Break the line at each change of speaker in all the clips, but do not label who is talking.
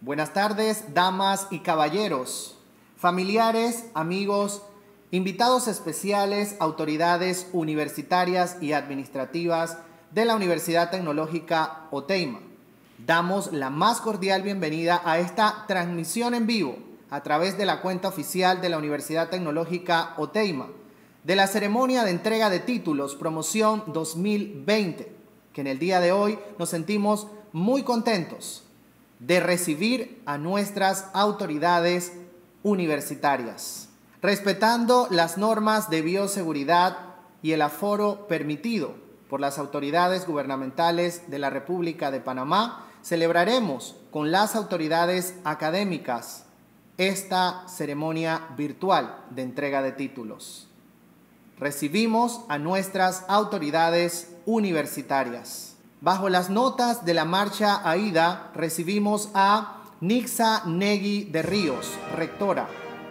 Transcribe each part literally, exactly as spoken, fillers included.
Buenas tardes, damas y caballeros, familiares, amigos, invitados especiales, autoridades universitarias y administrativas de la Universidad Tecnológica OTEIMA. Damos la más cordial bienvenida a esta transmisión en vivo a través de la cuenta oficial de la Universidad Tecnológica OTEIMA de la ceremonia de entrega de títulos Promoción dos mil veinte, que en el día de hoy nos sentimos muy contentos de recibir a nuestras autoridades universitarias, respetando las normas de bioseguridad y el aforo permitido por las autoridades gubernamentales de la República de Panamá. Celebraremos con las autoridades académicas esta ceremonia virtual de entrega de títulos. Recibimos a nuestras autoridades universitarias. Bajo las notas de la marcha AIDA recibimos a Nixa Negui de Ríos, rectora.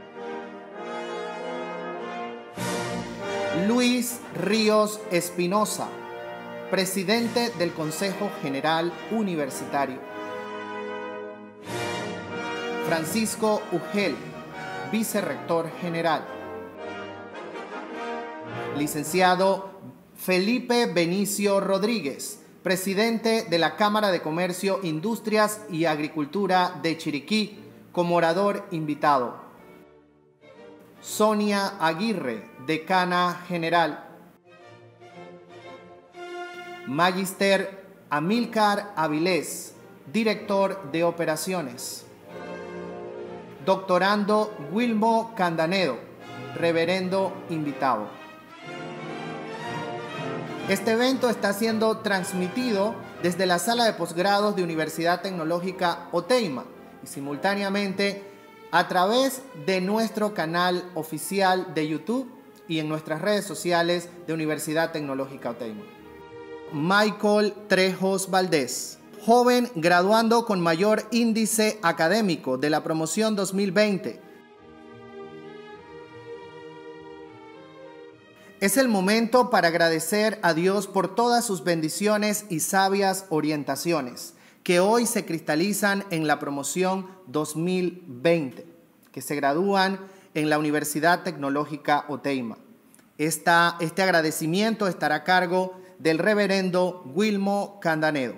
Luis Ríos Espinosa, presidente del Consejo General Universitario. Francisco Ugel, vicerrector general. Licenciado Felipe Benicio Rodríguez, presidente de la Cámara de Comercio, Industrias y Agricultura de Chiriquí, como orador invitado. Sonia Aguirre, decana general. Magister Amílcar Avilés, director de operaciones. Doctorando Wilmo Candanedo, reverendo invitado. Este evento está siendo transmitido desde la sala de posgrados de Universidad Tecnológica OTEIMA y simultáneamente a través de nuestro canal oficial de YouTube y en nuestras redes sociales de Universidad Tecnológica OTEIMA. Michael Trejos Valdés, joven graduando con mayor índice académico de la promoción dos mil veinte. Es el momento para agradecer a Dios por todas sus bendiciones y sabias orientaciones que hoy se cristalizan en la promoción dos mil veinte, que se gradúan en la Universidad Tecnológica OTEIMA. Esta, este agradecimiento estará a cargo del reverendo Wilmo Candanedo.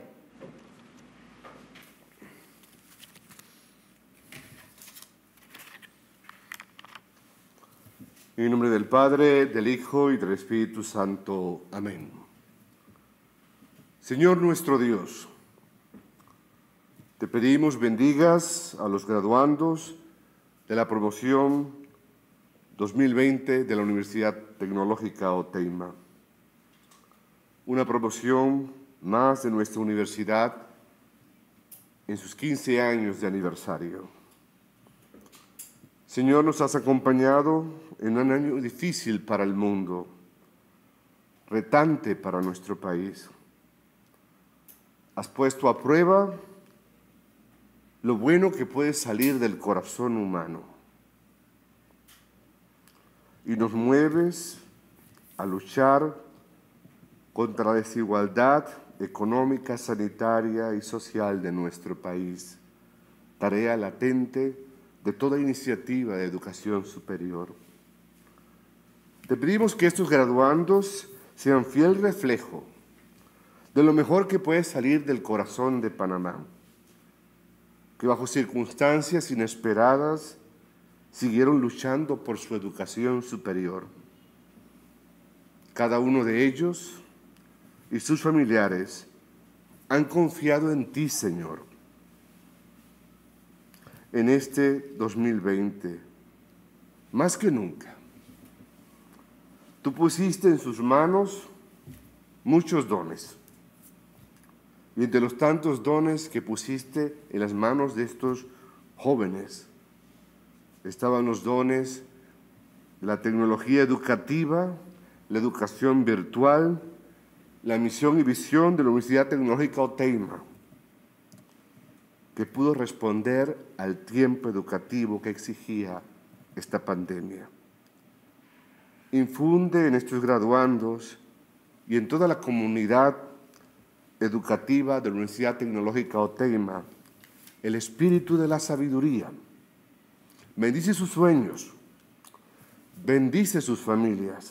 En el nombre del Padre, del Hijo y del Espíritu Santo. Amén. Señor nuestro Dios, te pedimos bendigas a los graduandos de la promoción dos mil veinte de la Universidad Tecnológica OTEIMA. Una promoción más de nuestra universidad en sus quince años de aniversario. Señor, nos has acompañado en un año difícil para el mundo, retante para nuestro país. Has puesto a prueba lo bueno que puede salir del corazón humano y nos mueves a luchar contra la desigualdad económica, sanitaria y social de nuestro país, tarea latente de toda iniciativa de educación superior. Te pedimos que estos graduandos sean fiel reflejo de lo mejor que puede salir del corazón de Panamá, que bajo circunstancias inesperadas siguieron luchando por su educación superior. Cada uno de ellos y sus familiares han confiado en ti, Señor. En este dos mil veinte, más que nunca, tú pusiste en sus manos muchos dones. Y entre los tantos dones que pusiste en las manos de estos jóvenes, estaban los dones de la tecnología educativa, la educación virtual, la misión y visión de la Universidad Tecnológica OTEIMA, que pudo responder al tiempo educativo que exigía esta pandemia. Infunde en estos graduandos y en toda la comunidad educativa de la Universidad Tecnológica OTEIMA el espíritu de la sabiduría. Bendice sus sueños, bendice sus familias,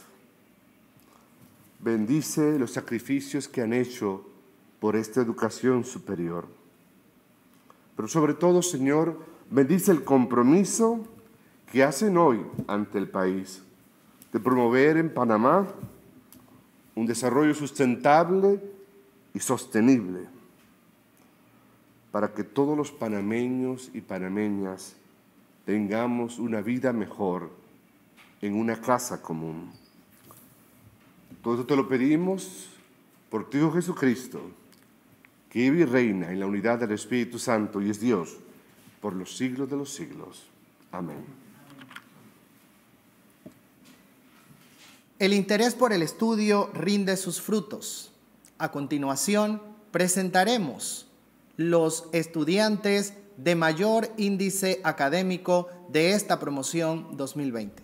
bendice los sacrificios que han hecho por esta educación superior. Pero sobre todo, Señor, bendice el compromiso que hacen hoy ante el país de promover en Panamá un desarrollo sustentable y sostenible para que todos los panameños y panameñas tengamos una vida mejor en una casa común. Todo esto te lo pedimos por tu Hijo Jesucristo, que vive y reina en la unidad del Espíritu Santo y es Dios por los siglos de los siglos. Amén.
El interés por el estudio rinde sus frutos. A continuación, presentaremos los estudiantes de mayor índice académico de esta promoción dos mil veinte.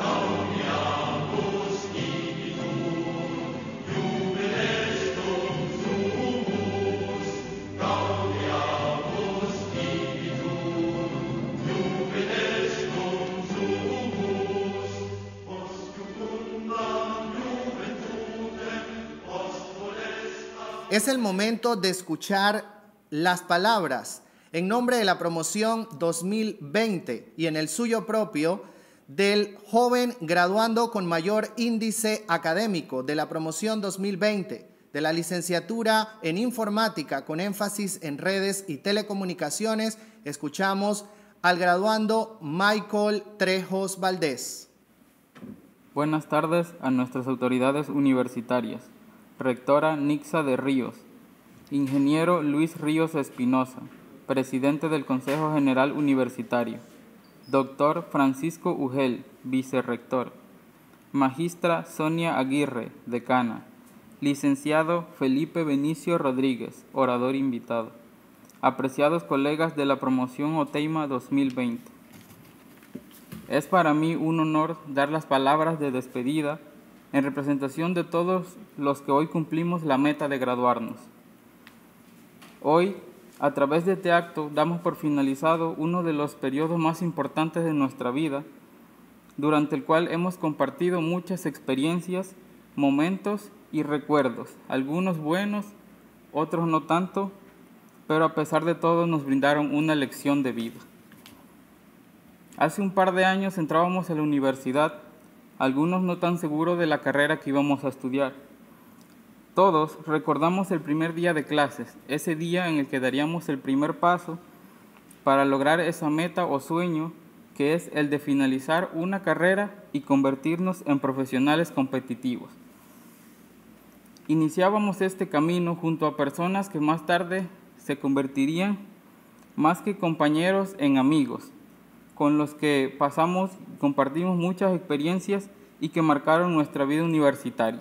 Es el momento de escuchar las palabras en nombre de la promoción dos mil veinte y en el suyo propio del joven graduando con mayor índice académico de la promoción dos mil veinte de la licenciatura en informática con énfasis en redes y telecomunicaciones. Escuchamos al graduando Michael Trejos Valdés.
Buenas tardes a nuestras autoridades universitarias. Rectora Nixa de Ríos, ingeniero Luis Ríos Espinosa, presidente del Consejo General Universitario, doctor Francisco Ugel, vicerrector, magistra Sonia Aguirre, decana, licenciado Felipe Benicio Rodríguez, orador invitado, apreciados colegas de la promoción OTEIMA dos mil veinte. Es para mí un honor dar las palabras de despedida en representación de todos los que hoy cumplimos la meta de graduarnos. Hoy, a través de este acto, damos por finalizado uno de los periodos más importantes de nuestra vida, durante el cual hemos compartido muchas experiencias, momentos y recuerdos, algunos buenos, otros no tanto, pero a pesar de todo nos brindaron una lección de vida. Hace un par de años entrábamos a la universidad, algunos no tan seguros de la carrera que íbamos a estudiar. Todos recordamos el primer día de clases, ese día en el que daríamos el primer paso para lograr esa meta o sueño que es el de finalizar una carrera y convertirnos en profesionales competitivos. Iniciábamos este camino junto a personas que más tarde se convertirían, más que compañeros, en amigos, con los que pasamos y compartimos muchas experiencias y que marcaron nuestra vida universitaria.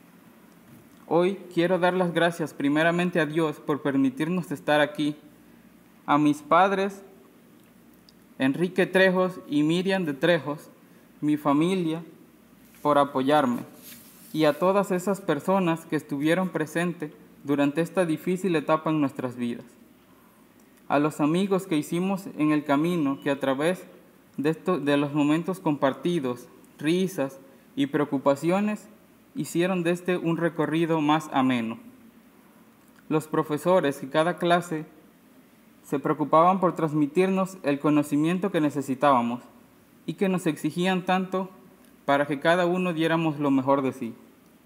Hoy quiero dar las gracias primeramente a Dios por permitirnos estar aquí, a mis padres, Enrique Trejos y Miriam de Trejos, mi familia, por apoyarme, y a todas esas personas que estuvieron presentes durante esta difícil etapa en nuestras vidas. A los amigos que hicimos en el camino, que a través de, esto, de los momentos compartidos, risas y preocupaciones, hicieron de este un recorrido más ameno. Los profesores que cada clase se preocupaban por transmitirnos el conocimiento que necesitábamos y que nos exigían tanto para que cada uno diéramos lo mejor de sí.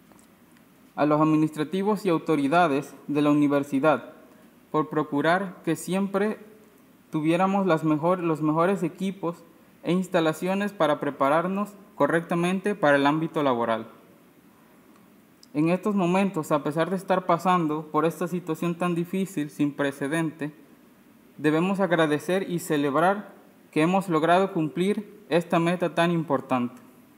A los administrativos y autoridades de la universidad, por procurar que siempre tuviéramos las mejor, los mejores equipos e instalaciones para prepararnos correctamente para el ámbito laboral. En estos momentos, a pesar de estar pasando por esta situación tan difícil, sin precedente, debemos agradecer y celebrar que hemos logrado cumplir esta meta tan importante.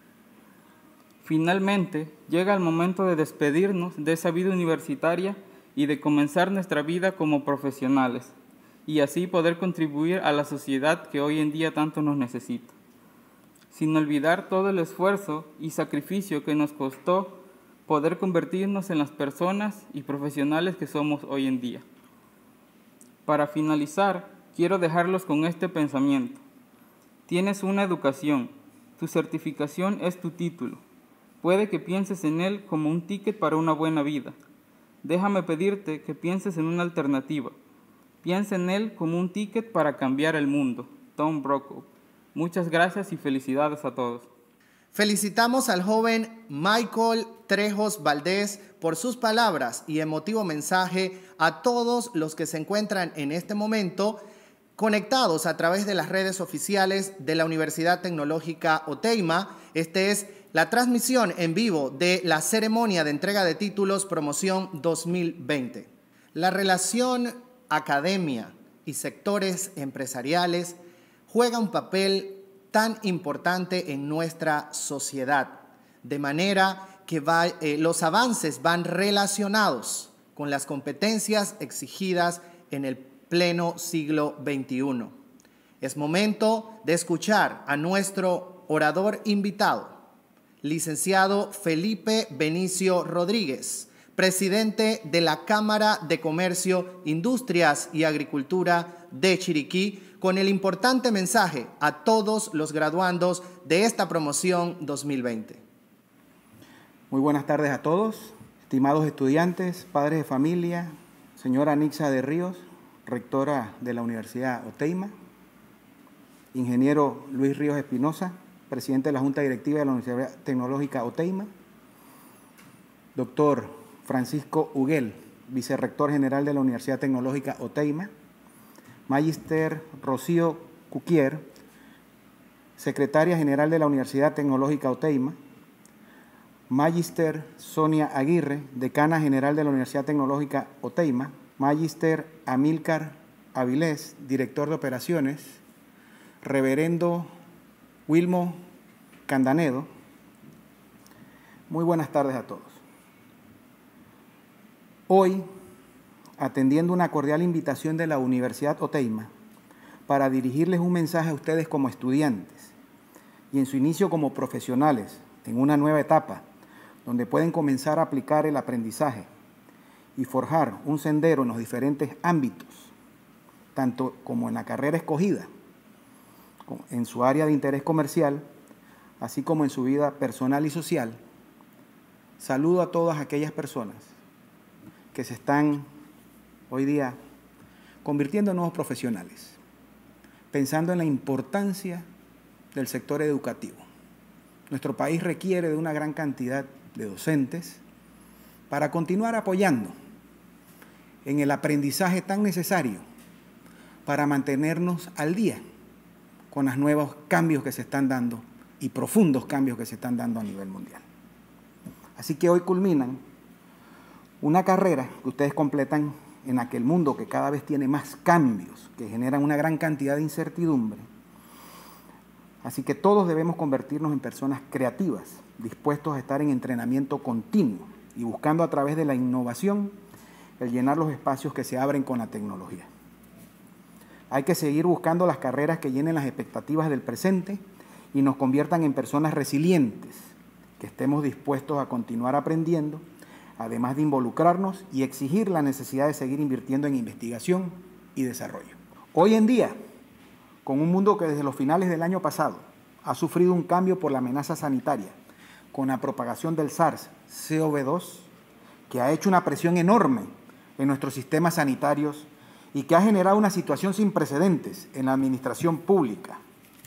Finalmente, llega el momento de despedirnos de esa vida universitaria y de comenzar nuestra vida como profesionales, y así poder contribuir a la sociedad que hoy en día tanto nos necesita, sin olvidar todo el esfuerzo y sacrificio que nos costó poder convertirnos en las personas y profesionales que somos hoy en día. Para finalizar, quiero dejarlos con este pensamiento. Tienes una educación, tu certificación es tu título. Puede que pienses en él como un ticket para una buena vida. Déjame pedirte que pienses en una alternativa. Piensa en él como un ticket para cambiar el mundo. Tom Brokaw. Muchas gracias y felicidades a todos.
Felicitamos al joven Michael Trejos Valdés por sus palabras y emotivo mensaje a todos los que se encuentran en este momento conectados a través de las redes oficiales de la Universidad Tecnológica Oteima. Este es la transmisión en vivo de la ceremonia de entrega de títulos Promoción dos mil veinte. La relación academia y sectores empresariales juega un papel tan importante en nuestra sociedad, de manera que va, eh, los avances van relacionados con las competencias exigidas en el pleno siglo veintiuno. Es momento de escuchar a nuestro orador invitado, licenciado Felipe Benicio Rodríguez, presidente de la Cámara de Comercio, Industrias y Agricultura de Chiriquí, con el importante mensaje a todos los graduandos de esta promoción dos mil veinte.
Muy buenas tardes a todos, estimados estudiantes, padres de familia, señora Nixa de Ríos, rectora de la Universidad Oteima, ingeniero Luis Ríos Espinosa, presidente de la Junta Directiva de la Universidad Tecnológica Oteima, doctor Francisco Huguel, vicerrector general de la Universidad Tecnológica Oteima, Magister Rocío Cuquier, secretaria general de la Universidad Tecnológica Oteima, Magister Sonia Aguirre, decana general de la Universidad Tecnológica Oteima, Magister Amílcar Avilés, director de operaciones, reverendo Wilmo Candanedo. Muy buenas tardes a todos. Hoy, atendiendo una cordial invitación de la Universidad Oteima para dirigirles un mensaje a ustedes como estudiantes y en su inicio como profesionales en una nueva etapa donde pueden comenzar a aplicar el aprendizaje y forjar un sendero en los diferentes ámbitos, tanto como en la carrera escogida, en su área de interés comercial, así como en su vida personal y social. Saludo a todas aquellas personas que se están hoy día convirtiendo en nuevos profesionales, pensando en la importancia del sector educativo. Nuestro país requiere de una gran cantidad de docentes para continuar apoyando en el aprendizaje tan necesario para mantenernos al día con los nuevos cambios que se están dando y profundos cambios que se están dando a nivel mundial. Así que hoy culminan una carrera que ustedes completan en aquel mundo que cada vez tiene más cambios, que generan una gran cantidad de incertidumbre. Así que todos debemos convertirnos en personas creativas, dispuestos a estar en entrenamiento continuo y buscando a través de la innovación el llenar los espacios que se abren con la tecnología. Hay que seguir buscando las carreras que llenen las expectativas del presente y nos conviertan en personas resilientes, que estemos dispuestos a continuar aprendiendo, además de involucrarnos y exigir la necesidad de seguir invirtiendo en investigación y desarrollo. Hoy en día, con un mundo que desde los finales del año pasado ha sufrido un cambio por la amenaza sanitaria, con la propagación del SARS-C o V dos, que ha hecho una presión enorme en nuestros sistemas sanitarios y que ha generado una situación sin precedentes en la administración pública,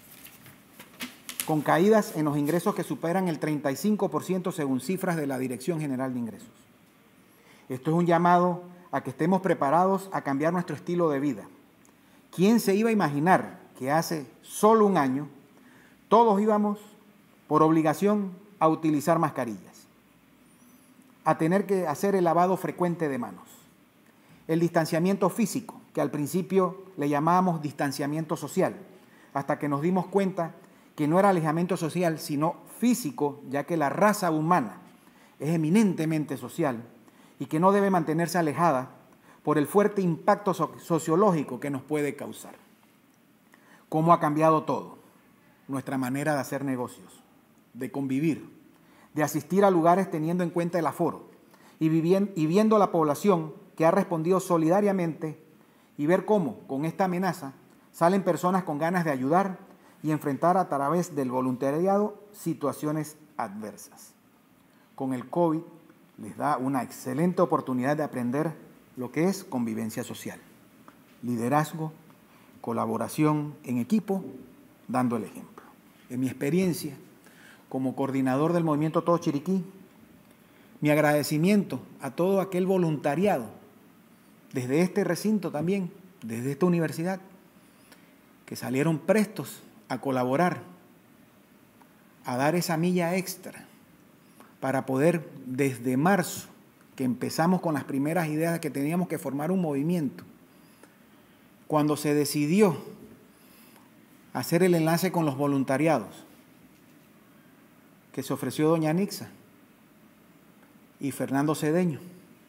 con caídas en los ingresos que superan el treinta y cinco por ciento según cifras de la Dirección General de Ingresos. Esto es un llamado a que estemos preparados a cambiar nuestro estilo de vida. ¿Quién se iba a imaginar que hace solo un año todos íbamos por obligación a utilizar mascarillas, a tener que hacer el lavado frecuente de manos, el distanciamiento físico, que al principio le llamábamos distanciamiento social, hasta que nos dimos cuenta que no era alejamiento social, sino físico, ya que la raza humana es eminentemente social y que no debe mantenerse alejada por el fuerte impacto sociológico que nos puede causar. ¿Cómo ha cambiado todo? Nuestra manera de hacer negocios, de convivir, de asistir a lugares teniendo en cuenta el aforo y, viviendo, y viendo la población que ha respondido solidariamente y ver cómo, con esta amenaza, salen personas con ganas de ayudar y enfrentar a través del voluntariado situaciones adversas. Con el COVID les da una excelente oportunidad de aprender lo que es convivencia social, liderazgo, colaboración en equipo, dando el ejemplo. En mi experiencia como coordinador del Movimiento Todo Chiriquí, mi agradecimiento a todo aquel voluntariado, desde este recinto también, desde esta universidad, que salieron prestos a colaborar, a dar esa milla extra para poder, desde marzo, que empezamos con las primeras ideas de que teníamos que formar un movimiento, cuando se decidió hacer el enlace con los voluntariados, que se ofreció doña Nixa y Fernando Cedeño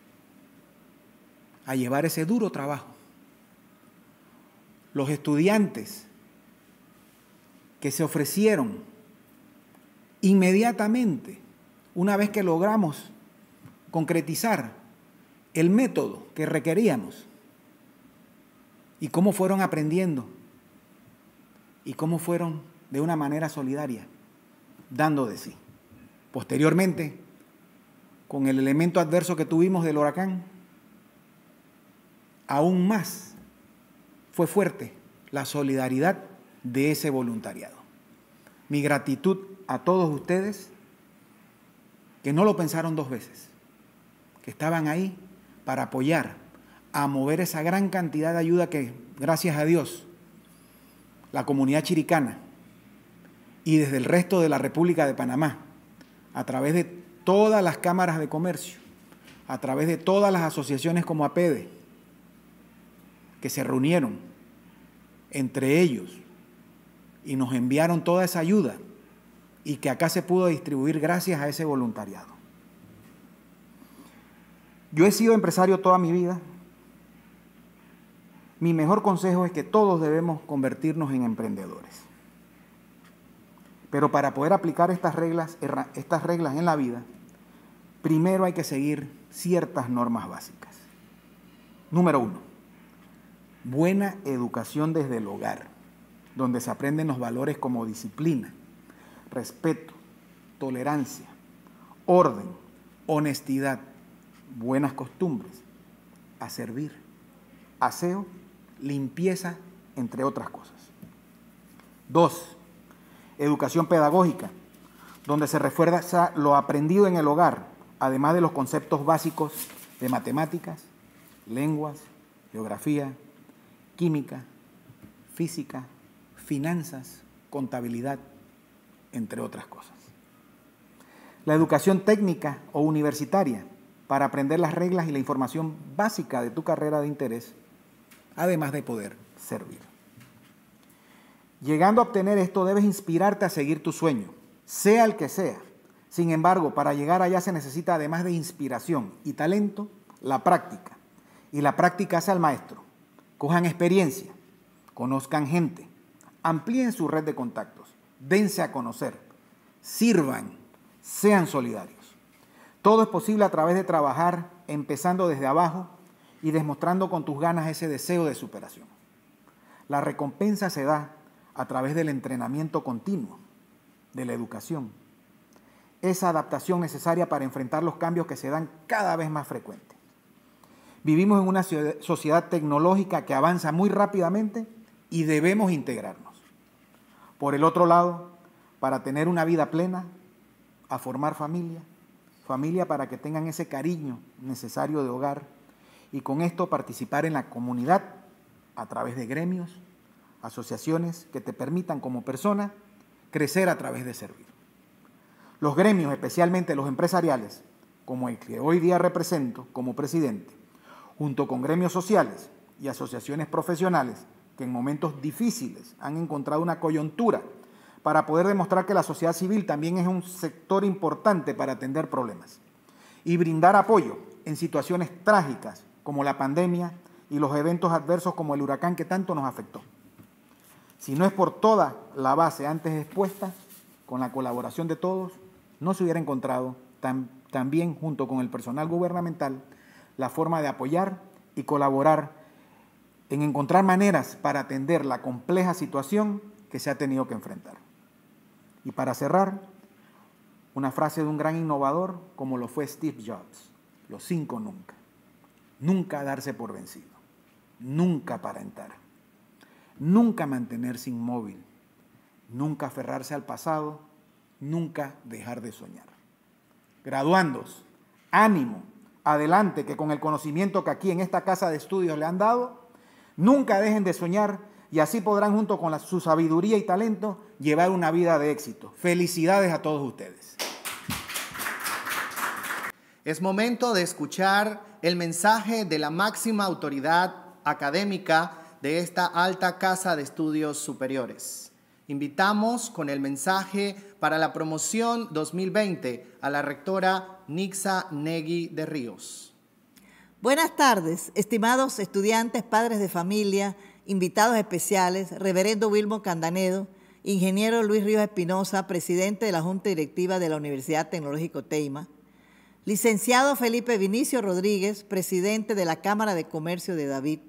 a llevar ese duro trabajo. Los estudiantes que se ofrecieron inmediatamente, una vez que logramos concretizar el método que requeríamos, y cómo fueron aprendiendo, y cómo fueron de una manera solidaria, dando de sí. Posteriormente, con el elemento adverso que tuvimos del huracán, aún más fue fuerte la solidaridad de ese voluntariado. Mi gratitud a todos ustedes que no lo pensaron dos veces, que estaban ahí para apoyar, a mover esa gran cantidad de ayuda que, gracias a Dios, la comunidad chiricana y desde el resto de la República de Panamá, a través de todas las cámaras de comercio, a través de todas las asociaciones como APEDE, que se reunieron entre ellos y nos enviaron toda esa ayuda y que acá se pudo distribuir gracias a ese voluntariado. Yo he sido empresario toda mi vida. Mi mejor consejo es que todos debemos convertirnos en emprendedores. Pero para poder aplicar estas reglas, estas reglas en la vida, primero hay que seguir ciertas normas básicas. Número uno, buena educación desde el hogar, donde se aprenden los valores como disciplina, respeto, tolerancia, orden, honestidad, buenas costumbres, a servir, aseo, limpieza, entre otras cosas. Dos, educación pedagógica, donde se refuerza lo aprendido en el hogar, además de los conceptos básicos de matemáticas, lenguas, geografía, química, física, finanzas, contabilidad, entre otras cosas. La educación técnica o universitaria, para aprender las reglas y la información básica de tu carrera de interés, además de poder servir. Llegando a obtener esto, debes inspirarte a seguir tu sueño, sea el que sea. Sin embargo, para llegar allá se necesita, además de inspiración y talento, la práctica. Y la práctica hace al maestro. Cojan experiencia, conozcan gente, amplíen su red de contactos, dense a conocer, sirvan, sean solidarios. Todo es posible a través de trabajar, empezando desde abajo y demostrando con tus ganas ese deseo de superación. La recompensa se da a través del entrenamiento continuo, de la educación. Esa adaptación necesaria para enfrentar los cambios que se dan cada vez más frecuentes. Vivimos en una sociedad tecnológica que avanza muy rápidamente y debemos integrarnos. Por el otro lado, para tener una vida plena, a formar familia, familia para que tengan ese cariño necesario de hogar y con esto participar en la comunidad a través de gremios, asociaciones que te permitan como persona crecer a través de servir. Los gremios, especialmente los empresariales, como el que hoy día represento como presidente, junto con gremios sociales y asociaciones profesionales que en momentos difíciles han encontrado una coyuntura para poder demostrar que la sociedad civil también es un sector importante para atender problemas y brindar apoyo en situaciones trágicas como la pandemia y los eventos adversos como el huracán que tanto nos afectó. Si no es por toda la base antes expuesta, con la colaboración de todos, no se hubiera encontrado tam, también junto con el personal gubernamental la forma de apoyar y colaborar en encontrar maneras para atender la compleja situación que se ha tenido que enfrentar. Y para cerrar, una frase de un gran innovador como lo fue Steve Jobs: los cinco nunca. Nunca darse por vencido, nunca aparentar, nunca mantenerse inmóvil, nunca aferrarse al pasado, nunca dejar de soñar. Graduandos, ánimo, adelante, que con el conocimiento que aquí en esta casa de estudios le han dado, nunca dejen de soñar y así podrán, junto con la, su sabiduría y talento, llevar una vida de éxito. Felicidades a todos ustedes.
Es momento de escuchar el mensaje de la máxima autoridad académica de esta alta casa de estudios superiores. Invitamos con el mensaje para la promoción dos mil veinte a la rectora Nixa Negui de Ríos.
Buenas tardes, estimados estudiantes, padres de familia, invitados especiales, reverendo Wilmo Candanedo, ingeniero Luis Ríos Espinosa, presidente de la Junta Directiva de la Universidad Tecnológica Oteima, licenciado Felipe Vinicio Rodríguez, presidente de la Cámara de Comercio de David,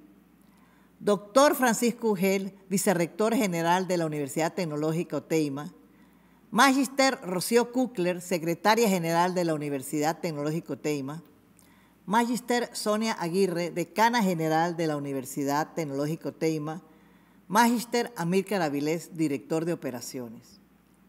doctor Francisco Ugel, vicerrector general de la Universidad Tecnológica Oteima, Magister Rocío Kukler, secretaria general de la Universidad Tecnológica Oteima, Magister Sonia Aguirre, decana general de la Universidad Tecnológica Oteima, Magister Amílcar Avilés, director de operaciones.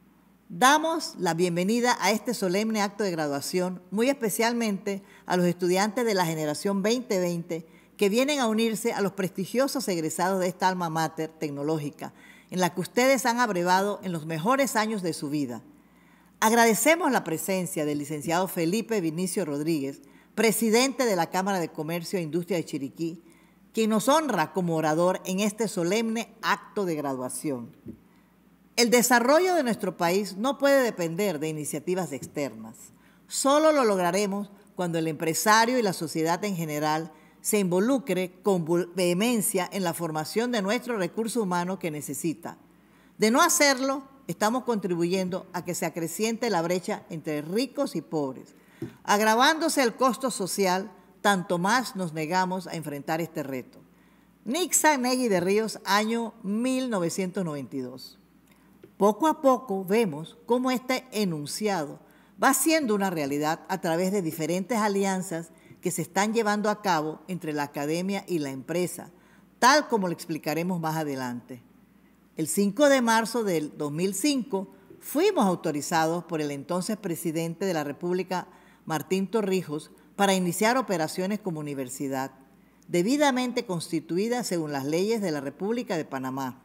Damos la bienvenida a este solemne acto de graduación, muy especialmente a los estudiantes de la generación veinte veinte que vienen a unirse a los prestigiosos egresados de esta alma mater tecnológica, en la que ustedes han abrevado en los mejores años de su vida. Agradecemos la presencia del licenciado Felipe Vinicio Rodríguez, presidente de la Cámara de Comercio e Industria de Chiriquí, quien nos honra como orador en este solemne acto de graduación. El desarrollo de nuestro país no puede depender de iniciativas externas. Solo lo lograremos cuando el empresario y la sociedad en general se involucre con vehemencia en la formación de nuestro recurso humano que necesita. De no hacerlo, estamos contribuyendo a que se acreciente la brecha entre ricos y pobres. Agravándose el costo social, tanto más nos negamos a enfrentar este reto. Nixa Negui de Ríos, año mil novecientos noventa y dos. Poco a poco vemos cómo este enunciado va siendo una realidad a través de diferentes alianzas que se están llevando a cabo entre la academia y la empresa, tal como lo explicaremos más adelante. El cinco de marzo del dos mil cinco fuimos autorizados por el entonces presidente de la República, Martín Torrijos, para iniciar operaciones como universidad, debidamente constituida según las leyes de la República de Panamá.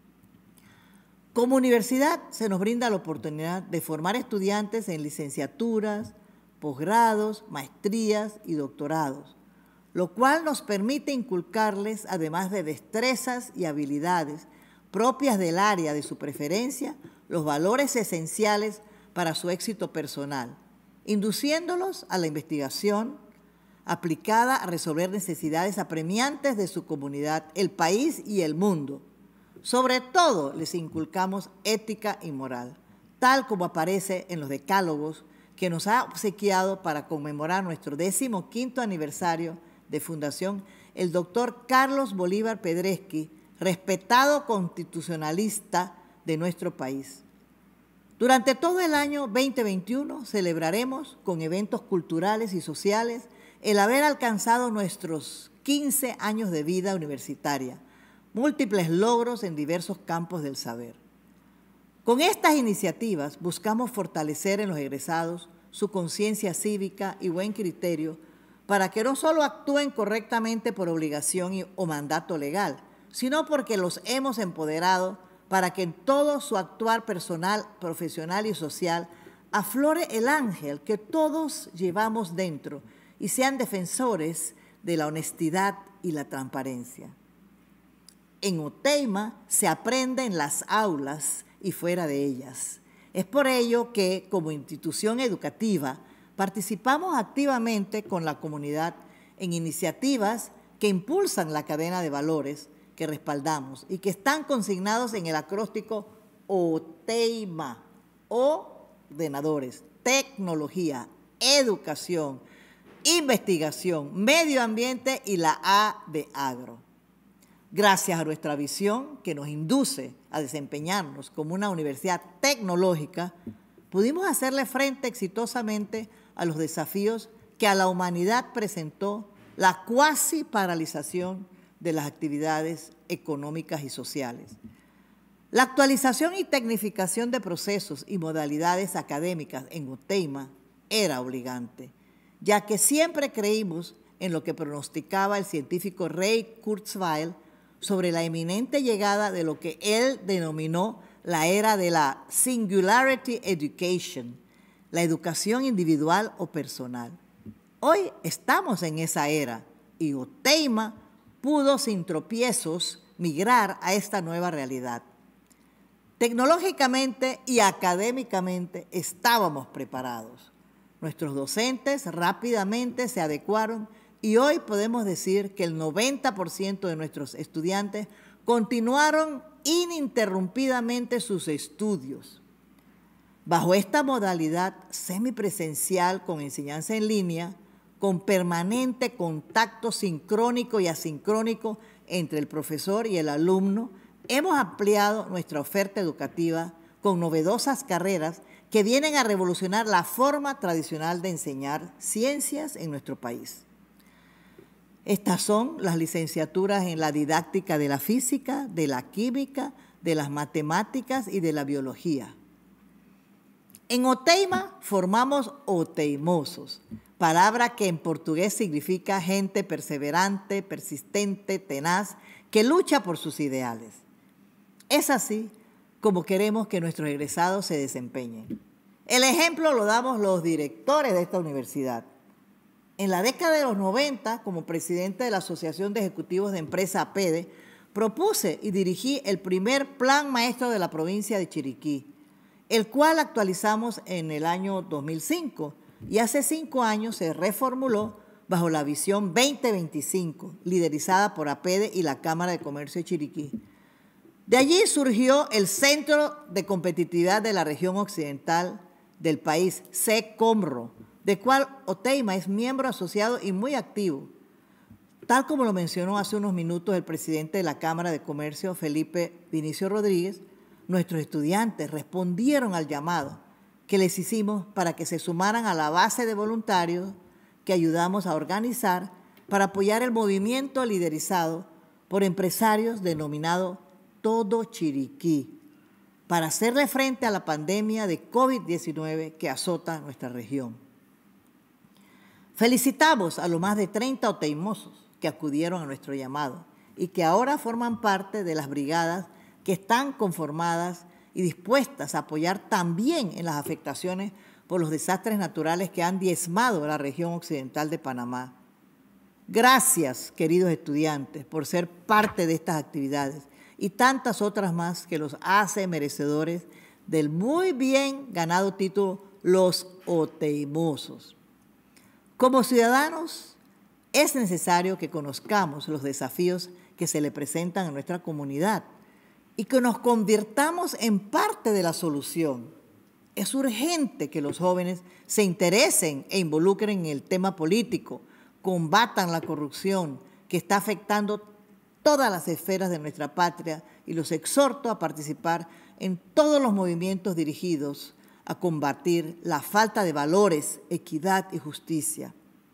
Como universidad se nos brinda la oportunidad de formar estudiantes en licenciaturas, posgrados, maestrías y doctorados, lo cual nos permite inculcarles, además de destrezas y habilidades propias del área de su preferencia, los valores esenciales para su éxito personal, induciéndolos a la investigación aplicada a resolver necesidades apremiantes de su comunidad, el país y el mundo. Sobre todo, les inculcamos ética y moral, tal como aparece en los decálogos que nos ha obsequiado para conmemorar nuestro décimo quinto aniversario de fundación el doctor Carlos Bolívar Pedreschi, respetado constitucionalista de nuestro país. Durante todo el año veinte veintiuno celebraremos con eventos culturales y sociales el haber alcanzado nuestros quince años de vida universitaria, múltiples logros en diversos campos del saber. Con estas iniciativas buscamos fortalecer en los egresados su conciencia cívica y buen criterio para que no solo actúen correctamente por obligación y, o mandato legal, sino porque los hemos empoderado para que en todo su actuar personal, profesional y social aflore el ángel que todos llevamos dentro y sean defensores de la honestidad y la transparencia. En Oteima se aprende en las aulas y fuera de ellas. Es por ello que, como institución educativa, participamos activamente con la comunidad en iniciativas que impulsan la cadena de valores que respaldamos y que están consignados en el acróstico Oteima, ordenadores, tecnología, educación, investigación, medio ambiente y la A de agro. Gracias a nuestra visión que nos induce a desempeñarnos como una universidad tecnológica, pudimos hacerle frente exitosamente a los desafíos que a la humanidad presentó la cuasi paralización de las actividades económicas y sociales. La actualización y tecnificación de procesos y modalidades académicas en OTEIMA era obligante, ya que siempre creímos en lo que pronosticaba el científico Ray Kurzweil sobre la eminente llegada de lo que él denominó la era de la Singularity Education, la educación individual o personal. Hoy estamos en esa era y OTEIMA pudo sin tropiezos migrar a esta nueva realidad. Tecnológicamente y académicamente estábamos preparados. Nuestros docentes rápidamente se adecuaron y hoy podemos decir que el noventa por ciento de nuestros estudiantes continuaron ininterrumpidamente sus estudios. Bajo esta modalidad semipresencial con enseñanza en línea, con permanente contacto sincrónico y asincrónico entre el profesor y el alumno, hemos ampliado nuestra oferta educativa con novedosas carreras que vienen a revolucionar la forma tradicional de enseñar ciencias en nuestro país. Estas son las licenciaturas en la didáctica de la física, de la química, de las matemáticas y de la biología. En OTEIMA formamos oteimosos, palabra que en portugués significa gente perseverante, persistente, tenaz, que lucha por sus ideales. Es así como queremos que nuestros egresados se desempeñen. El ejemplo lo damos los directores de esta universidad. En la década de los noventa, como presidente de la Asociación de Ejecutivos de Empresa A P E D E, propuse y dirigí el primer plan maestro de la provincia de Chiriquí, el cual actualizamos en el año dos mil cinco y hace cinco años se reformuló bajo la visión veinte veinticinco, liderizada por A P E D E y la Cámara de Comercio de Chiriquí. De allí surgió el Centro de Competitividad de la Región Occidental del país, CECOMRO, de cual OTEIMA es miembro asociado y muy activo. Tal como lo mencionó hace unos minutos el presidente de la Cámara de Comercio, Felipe Vinicio Rodríguez, nuestros estudiantes respondieron al llamado que les hicimos para que se sumaran a la base de voluntarios que ayudamos a organizar para apoyar el movimiento liderizado por empresarios denominado Todo Chiriquí, para hacerle frente a la pandemia de COVID diecinueve que azota nuestra región. Felicitamos a los más de treinta oteimosos que acudieron a nuestro llamado y que ahora forman parte de las brigadas que están conformadas y dispuestas a apoyar también en las afectaciones por los desastres naturales que han diezmado la región occidental de Panamá. Gracias, queridos estudiantes, por ser parte de estas actividades y tantas otras más que los hace merecedores del muy bien ganado título Los Oteimosos. Como ciudadanos, es necesario que conozcamos los desafíos que se le presentan a nuestra comunidad y que nos convirtamos en parte de la solución. Es urgente que los jóvenes se interesen e involucren en el tema político, combatan la corrupción que está afectando todas las esferas de nuestra patria y los exhorto a participar en todos los movimientos dirigidos a combatir la falta de valores, equidad y justicia.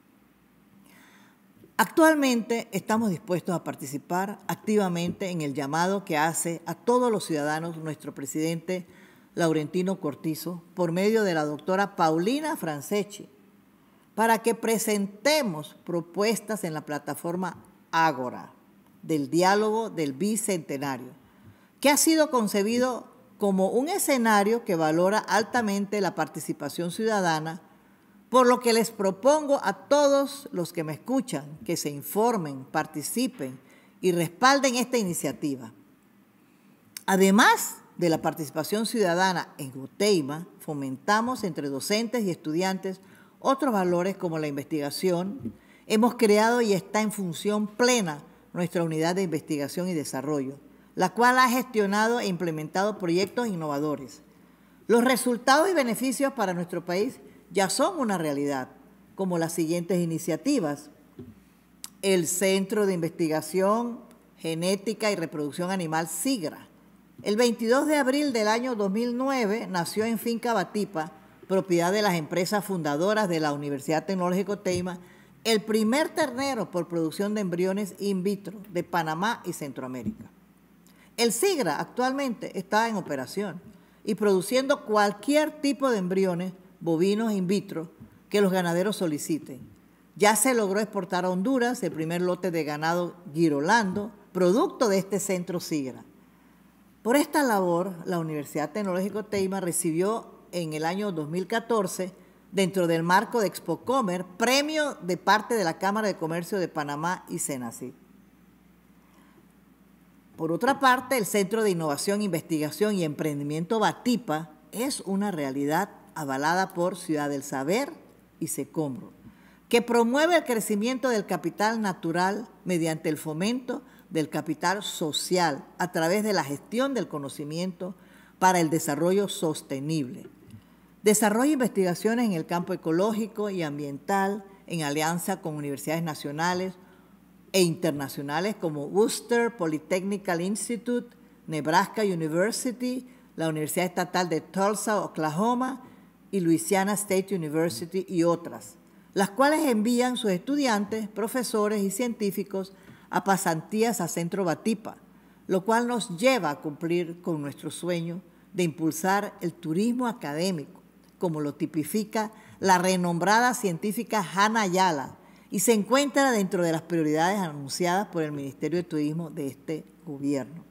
Actualmente estamos dispuestos a participar activamente en el llamado que hace a todos los ciudadanos nuestro presidente Laurentino Cortizo por medio de la doctora Paulina Franceschi para que presentemos propuestas en la plataforma Ágora del diálogo del Bicentenario, que ha sido concebido como un escenario que valora altamente la participación ciudadana, por lo que les propongo a todos los que me escuchan que se informen, participen y respalden esta iniciativa. Además de la participación ciudadana en OTEIMA, fomentamos entre docentes y estudiantes otros valores como la investigación. Hemos creado y está en función plena nuestra unidad de investigación y desarrollo, la cual ha gestionado e implementado proyectos innovadores. Los resultados y beneficios para nuestro país ya son una realidad, como las siguientes iniciativas: el Centro de Investigación Genética y Reproducción Animal SIGRA. El veintidós de abril del año dos mil nueve nació en Finca Batipa, propiedad de las empresas fundadoras de la Universidad Tecnológica Oteima, el primer ternero por producción de embriones in vitro de Panamá y Centroamérica. El SIGRA actualmente está en operación y produciendo cualquier tipo de embriones bovinos in vitro que los ganaderos soliciten. Ya se logró exportar a Honduras el primer lote de ganado Girolando, producto de este centro SIGRA. Por esta labor, la Universidad Tecnológica Oteima recibió en el año dos mil catorce, dentro del marco de Expocomer, premio de parte de la Cámara de Comercio de Panamá y Senacid. Por otra parte, el Centro de Innovación, Investigación y Emprendimiento Batipa es una realidad avalada por Ciudad del Saber y SECOMRO, que promueve el crecimiento del capital natural mediante el fomento del capital social a través de la gestión del conocimiento para el desarrollo sostenible. Desarrolla investigaciones en el campo ecológico y ambiental en alianza con universidades nacionales e internacionales como Worcester Polytechnical Institute, Nebraska University, la Universidad Estatal de Tulsa, Oklahoma y Louisiana State University y otras, las cuales envían sus estudiantes, profesores y científicos a pasantías a Centro Batipa, lo cual nos lleva a cumplir con nuestro sueño de impulsar el turismo académico, como lo tipifica la renombrada científica Hannah Ayala, y se encuentra dentro de las prioridades anunciadas por el Ministerio de Turismo de este gobierno.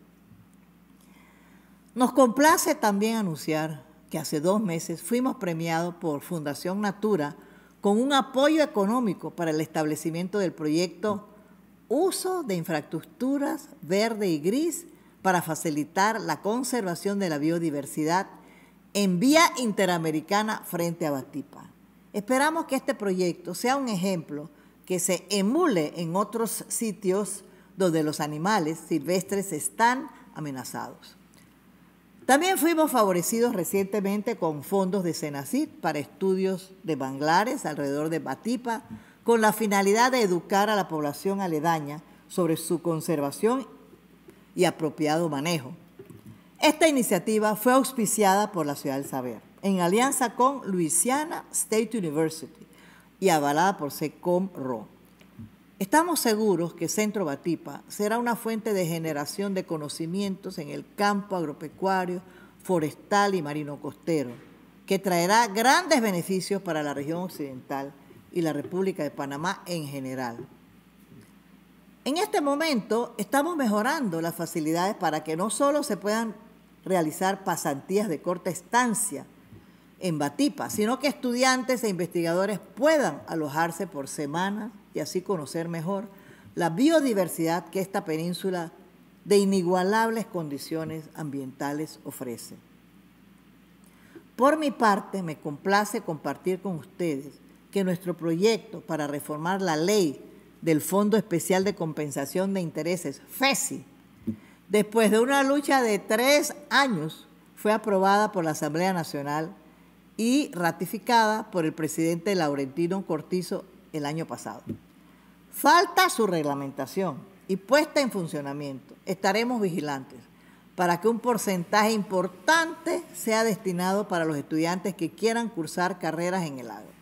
Nos complace también anunciar que hace dos meses fuimos premiados por Fundación Natura con un apoyo económico para el establecimiento del proyecto Uso de Infraestructuras Verde y Gris para facilitar la conservación de la biodiversidad en vía interamericana frente a Batipa. Esperamos que este proyecto sea un ejemplo que se emule en otros sitios donde los animales silvestres están amenazados. También fuimos favorecidos recientemente con fondos de Senacid para estudios de manglares alrededor de Batipa, con la finalidad de educar a la población aledaña sobre su conservación y apropiado manejo. Esta iniciativa fue auspiciada por la Ciudad del Saber, en alianza con Louisiana State University y avalada por SECOMRO. Estamos seguros que Centro Batipa será una fuente de generación de conocimientos en el campo agropecuario, forestal y marino costero, que traerá grandes beneficios para la región occidental y la República de Panamá en general. En este momento estamos mejorando las facilidades para que no solo se puedan realizar pasantías de corta estancia en Batipa, sino que estudiantes e investigadores puedan alojarse por semanas y así conocer mejor la biodiversidad que esta península de inigualables condiciones ambientales ofrece. Por mi parte, me complace compartir con ustedes que nuestro proyecto para reformar la ley del Fondo Especial de Compensación de Intereses, FESI, después de una lucha de tres años, fue aprobada por la Asamblea Nacional y ratificada por el presidente Laurentino Cortizo el año pasado. Falta su reglamentación y puesta en funcionamiento. Estaremos vigilantes para que un porcentaje importante sea destinado para los estudiantes que quieran cursar carreras en el agro.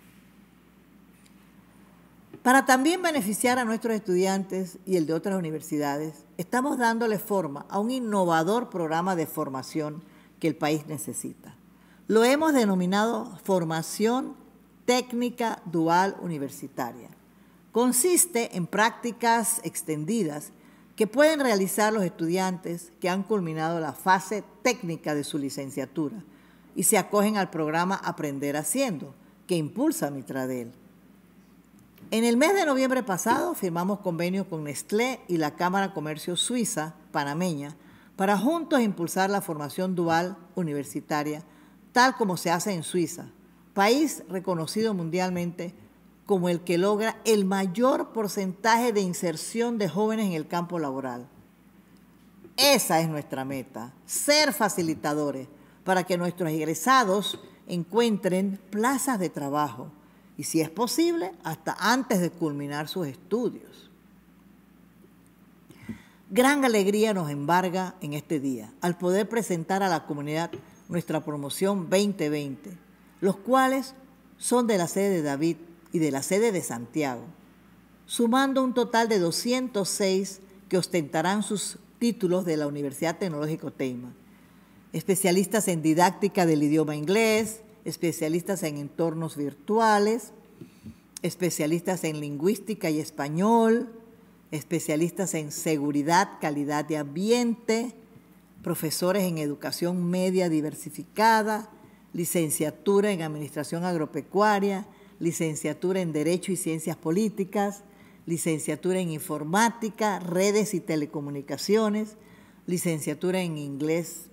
Para también beneficiar a nuestros estudiantes y el de otras universidades, estamos dándole forma a un innovador programa de formación que el país necesita. Lo hemos denominado Formación Técnica Dual Universitaria. Consiste en prácticas extendidas que pueden realizar los estudiantes que han culminado la fase técnica de su licenciatura y se acogen al programa Aprender Haciendo, que impulsa Mitradel. En el mes de noviembre pasado firmamos convenio con Nestlé y la Cámara de Comercio Suiza panameña para juntos impulsar la formación dual universitaria, tal como se hace en Suiza, país reconocido mundialmente como el que logra el mayor porcentaje de inserción de jóvenes en el campo laboral. Esa es nuestra meta, ser facilitadores para que nuestros egresados encuentren plazas de trabajo y, si es posible, hasta antes de culminar sus estudios. Gran alegría nos embarga en este día al poder presentar a la comunidad nuestra promoción veinte veinte, los cuales son de la sede de David y de la sede de Santiago, sumando un total de doscientos seis que ostentarán sus títulos de la Universidad Tecnológica Oteima. Especialistas en didáctica del idioma inglés, especialistas en entornos virtuales, especialistas en lingüística y español, especialistas en seguridad, calidad de ambiente, profesores en educación media diversificada, licenciatura en administración agropecuaria, licenciatura en Derecho y Ciencias Políticas, licenciatura en Informática, Redes y Telecomunicaciones, licenciatura en Inglés,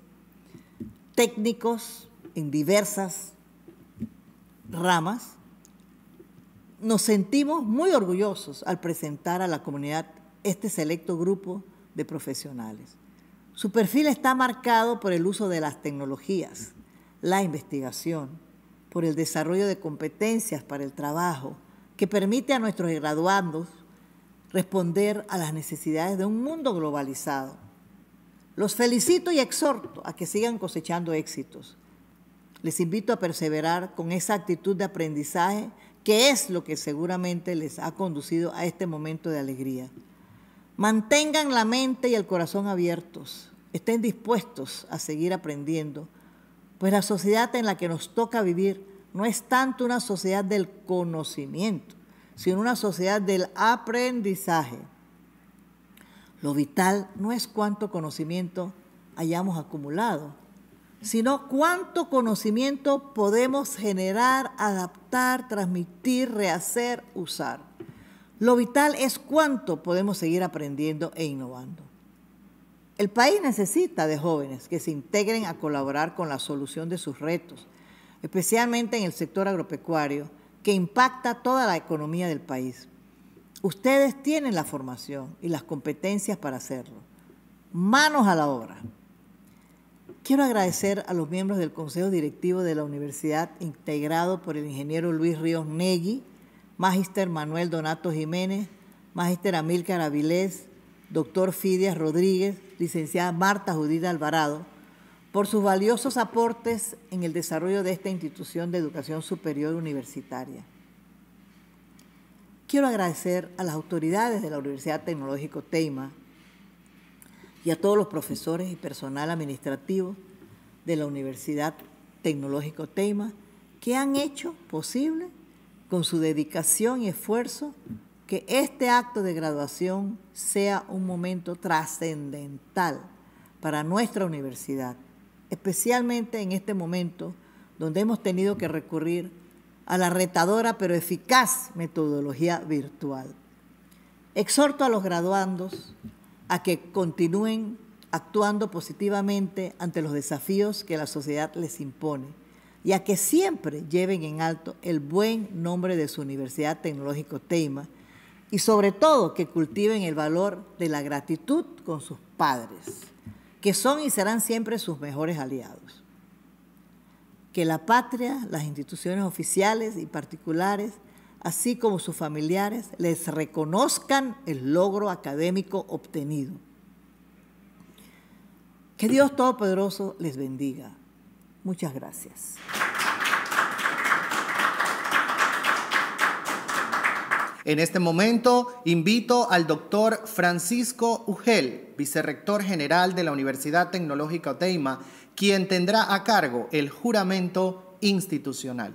técnicos en diversas ramas. Nos sentimos muy orgullosos al presentar a la comunidad este selecto grupo de profesionales. Su perfil está marcado por el uso de las tecnologías, la investigación, por el desarrollo de competencias para el trabajo, que permite a nuestros graduandos responder a las necesidades de un mundo globalizado. Los felicito y exhorto a que sigan cosechando éxitos. Les invito a perseverar con esa actitud de aprendizaje que es lo que seguramente les ha conducido a este momento de alegría. Mantengan la mente y el corazón abiertos, estén dispuestos a seguir aprendiendo, pues la sociedad en la que nos toca vivir no es tanto una sociedad del conocimiento, sino una sociedad del aprendizaje. Lo vital no es cuánto conocimiento hayamos acumulado, sino cuánto conocimiento podemos generar, adaptar, transmitir, rehacer, usar. Lo vital es cuánto podemos seguir aprendiendo e innovando. El país necesita de jóvenes que se integren a colaborar con la solución de sus retos, especialmente en el sector agropecuario, que impacta toda la economía del país. Ustedes tienen la formación y las competencias para hacerlo. Manos a la obra. Quiero agradecer a los miembros del Consejo Directivo de la Universidad, integrado por el ingeniero Luis Ríos Negui, Magíster Manuel Donato Jiménez, Magíster Amílcar Avilés, doctor Fidias Rodríguez, licenciada Marta Judith Alvarado, por sus valiosos aportes en el desarrollo de esta institución de educación superior universitaria. Quiero agradecer a las autoridades de la Universidad Tecnológica Oteima y a todos los profesores y personal administrativo de la Universidad Tecnológica Oteima que han hecho posible, con su dedicación y esfuerzo, que este acto de graduación sea un momento trascendental para nuestra universidad, especialmente en este momento donde hemos tenido que recurrir a la retadora pero eficaz metodología virtual. Exhorto a los graduandos a que continúen actuando positivamente ante los desafíos que la sociedad les impone y a que siempre lleven en alto el buen nombre de su Universidad Tecnológica Oteima y sobre todo que cultiven el valor de la gratitud con sus padres, que son y serán siempre sus mejores aliados. Que la patria, las instituciones oficiales y particulares, así como sus familiares, les reconozcan el logro académico obtenido. Que Dios Todopoderoso les bendiga. Muchas gracias.
En este momento invito al doctor Francisco Ugel, vicerrector general de la Universidad Tecnológica Oteima, quien tendrá a cargo el juramento institucional.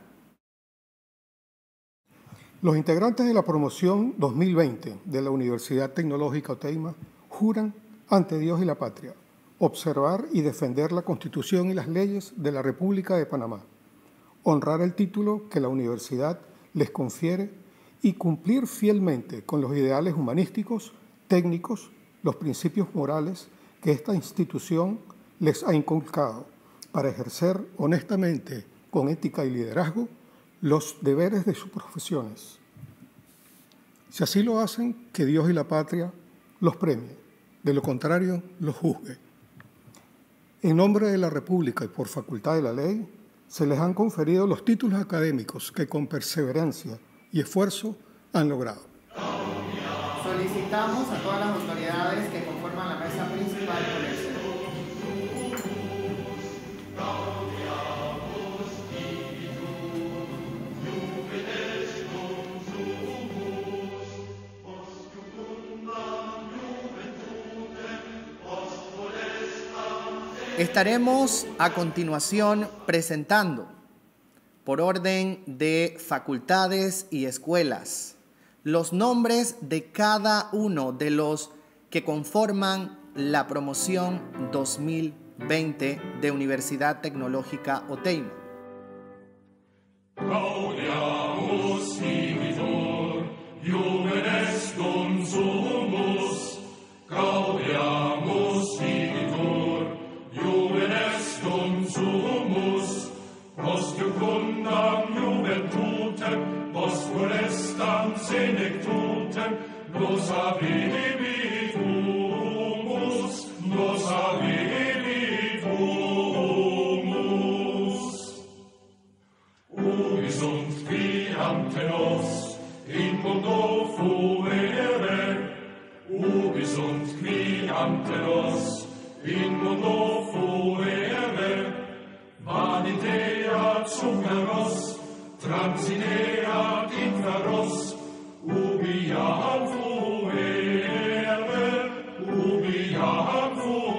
Los integrantes de la promoción dos mil veinte de la Universidad Tecnológica Oteima juran ante Dios y la patria observar y defender la Constitución y las leyes de la República de Panamá, honrar el título que la universidad les confiere y cumplir fielmente con los ideales humanísticos, técnicos, los principios morales que esta institución les ha inculcado para ejercer honestamente, con ética y liderazgo, los deberes de sus profesiones. Si así lo hacen, que Dios y la patria los premie, de lo contrario, los juzgue. En nombre de la República y por facultad de la ley, se les han conferido los títulos académicos que con perseverancia y esfuerzo han logrado.
Soy Solicitamos a todas las autoridades que conforman la mesa principal ponerse. Estaremos a continuación presentando, por orden de facultades y escuelas, los nombres de cada uno de los que conforman la promoción dos mil veinte de Universidad Tecnológica Oteima.
Gaudiamus igitur, Iuven est sumus, Gaudiamus igitur, Iuven est sumus, post iucundam juventutem, post forestam senectutem, nos habibimus, nos habibimus. Ubi sunt qui ante nos, in mundo fuere, ubi sunt qui ante nos, in mundo fuere, vaniteat superos, transineat infraros, ubi iam fuere, ubi iam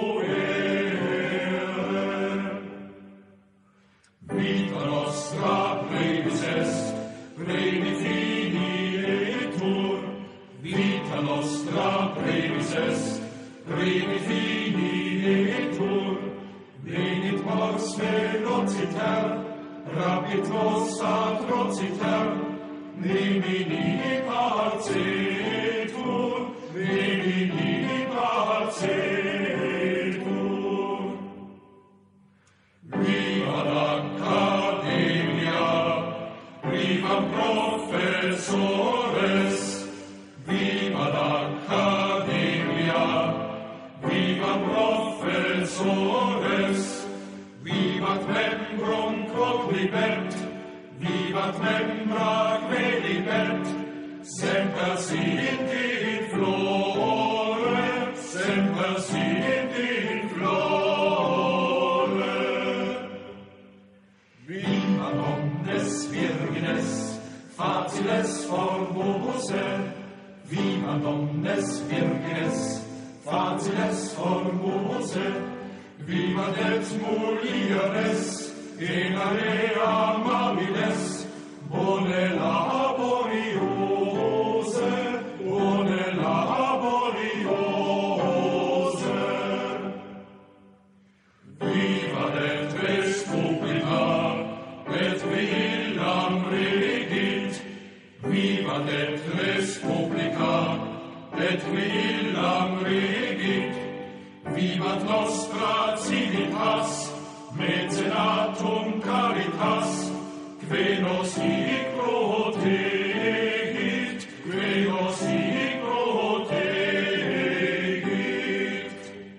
fuere. Vita nostra brevis est, brevi finietur, vita nostra brevis est, brevi finietur, venit mors velociter, rapid vos atrociter, nemini parcetur, nemini parcetur. Viva l'Accademia, viva professores, viva l'Accademia, viva professores, vivat membrum quodlibet, vivat membra quedibet, semper sint in flore, semper sint in flore. Viva omnes virgines, faciles formose, viva omnes virgines, faciles formose, viva et mulieres, in area amabilis, bone laboriose, bone laboriose. Viva et res publica, et illam regit, viva et res publica, et illam regit, vivat nostra civitas, mecenatum caritas, que nos hic protegit, que nos hic protegit.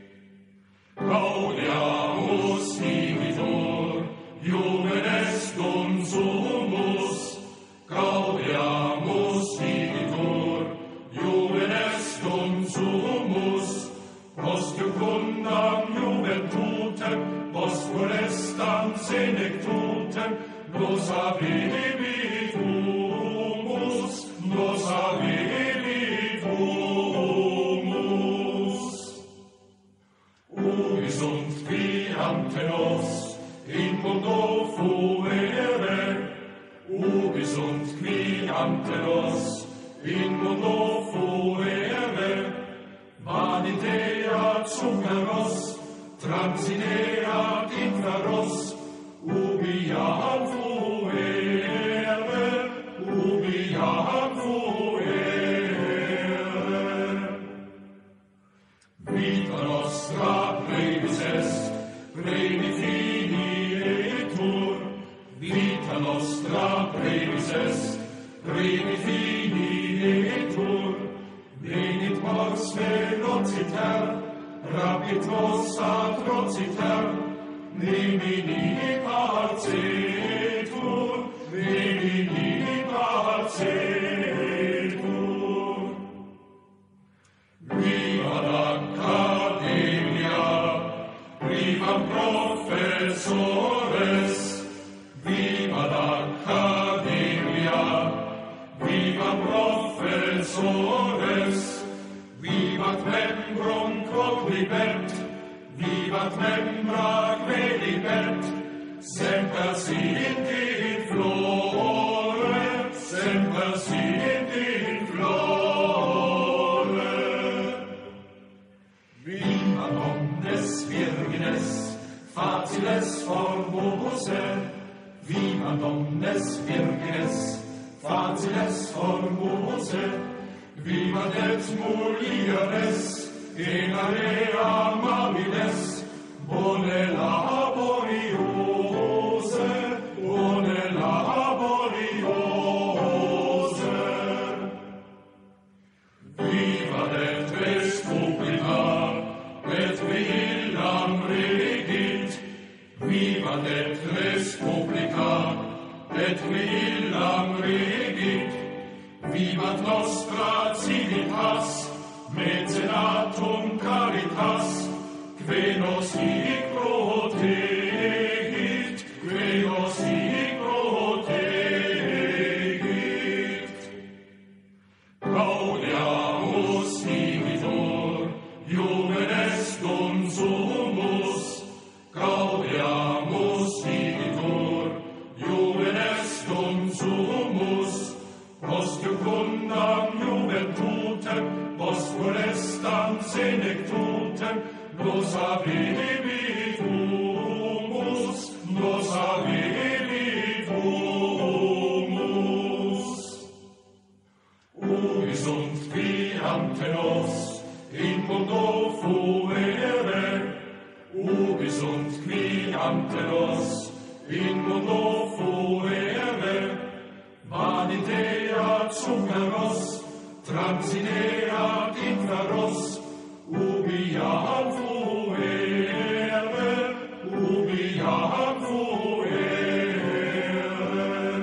Gaudiamus igitur, Iuven est sumus, Gaudiamus igitur, Iuven est sumus, post iucundam juventutem, post forestam senectutem, nos habibimus, nos habibimus. Ubi sunt qui ante nos, in mundo fuere, ubi sunt qui ante nos, in mundo fuere, vaniteat superos, transineat infraros, ubi iam fuere, ubi iam fuere. Vita nostra brevis est, brevi finietur, vita nostra brevis est, brevi finietur, venit mors velociter, rapid vos atrociter, nemini parcetur, nemini parcetur. professores, vivat membrum quodlibet, vivat membra credibet, semper siit in flore, semper siit in flore. Vivat omnes virgines, faciles formose, vivat omnes virgines, faciles formose, vivat et mulieres, in area amabilis, bone laboriose, bone laboriose. Vivat et res publica, et illam regit, vivat et res publica, et illam regit, vivat nostra civitas, mecenatum caritas, que nos hic protegit, que nos hic protegit. Gaudiamus igitur, iumen estum sumus, gaudiamus igitur, iumen estum sumus, post iucundam juventutem, post forestam senectutem, nos habibifumus, nos habibifumus. Ubi sunt qui ante nos, in mundo fuere, ubi sunt qui ante nos, in mundo fuere, vanitea zuccaros, transiderat infraros, ubi iam fuere, ubi iam fuere.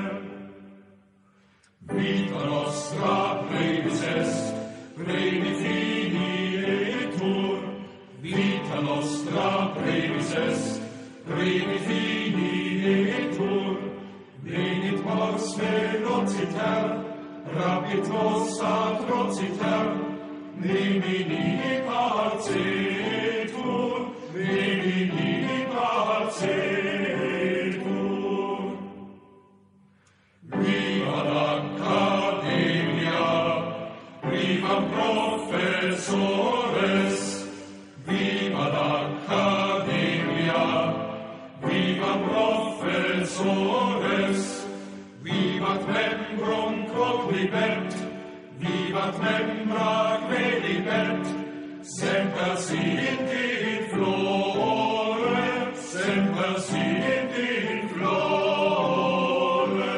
Vita nostra brevis est, brevi fini etur, vita nostra brevis est, brevi fini etur, venit mors velociter, rapit vos atrociter, nemini parcetur, nemini parcetur. Vivat Academia, vivat professores, vivat Academia, vivat professores, vivat membrum quodlibet, vivat membra credibet, semper siit in flore, semper siit in flore.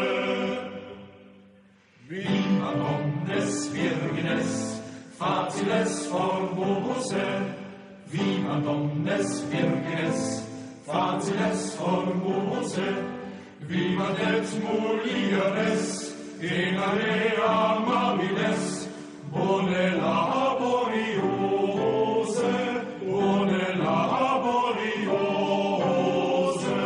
Vivat omnes virgines, faciles formose, vivat omnes virgines, faciles formose, vivat et mulieres, in area amabilis, bone laboriose, bone laboriose.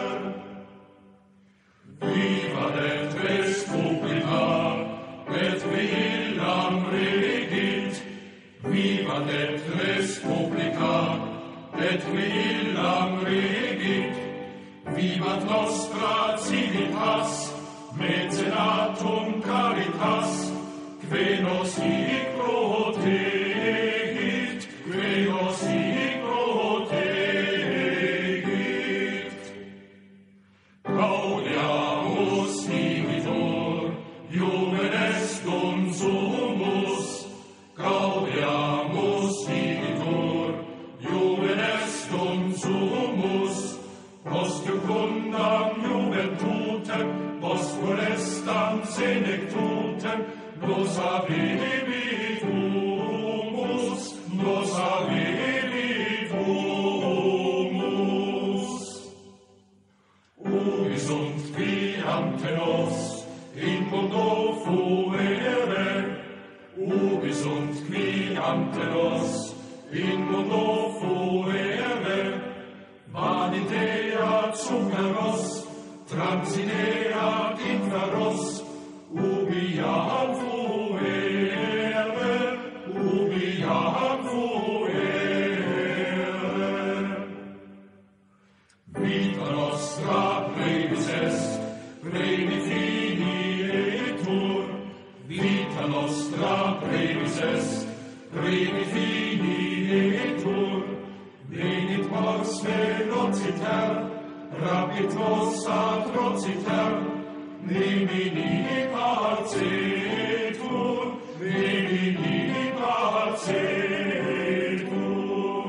Vivat et res publica, et illam regit, vivat et res publica, et illam regit, vivat nostra civitas, mecenatum caritas, que nos hic protegit, que nos hic protegit. Gaudiamus igitur, iumen estum sumus, gaudiamus igitur, iumen estum sumus, post iucundam juventutem, post forestam senectutem, nos habibifumus, nos habibifumus. Ubi sunt qui ante nos, in mundo fuere, ubi sunt qui ante nos, in mundo fuere, vanitea zuccaros, transiderat infraros, ubi iam fuere, rapit nos atrociter, nimini parcetur, nimini parcetur.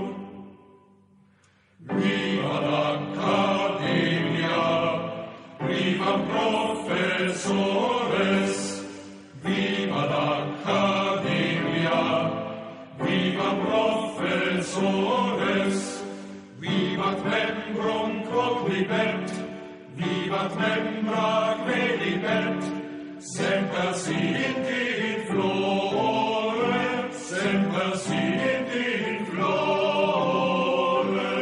Viva l'Accademia, viva professores, viva l'Accademia, viva professores, vivat membrum quodlibet, vivat membra quedibet, semper sit in flore, semper sit in flore.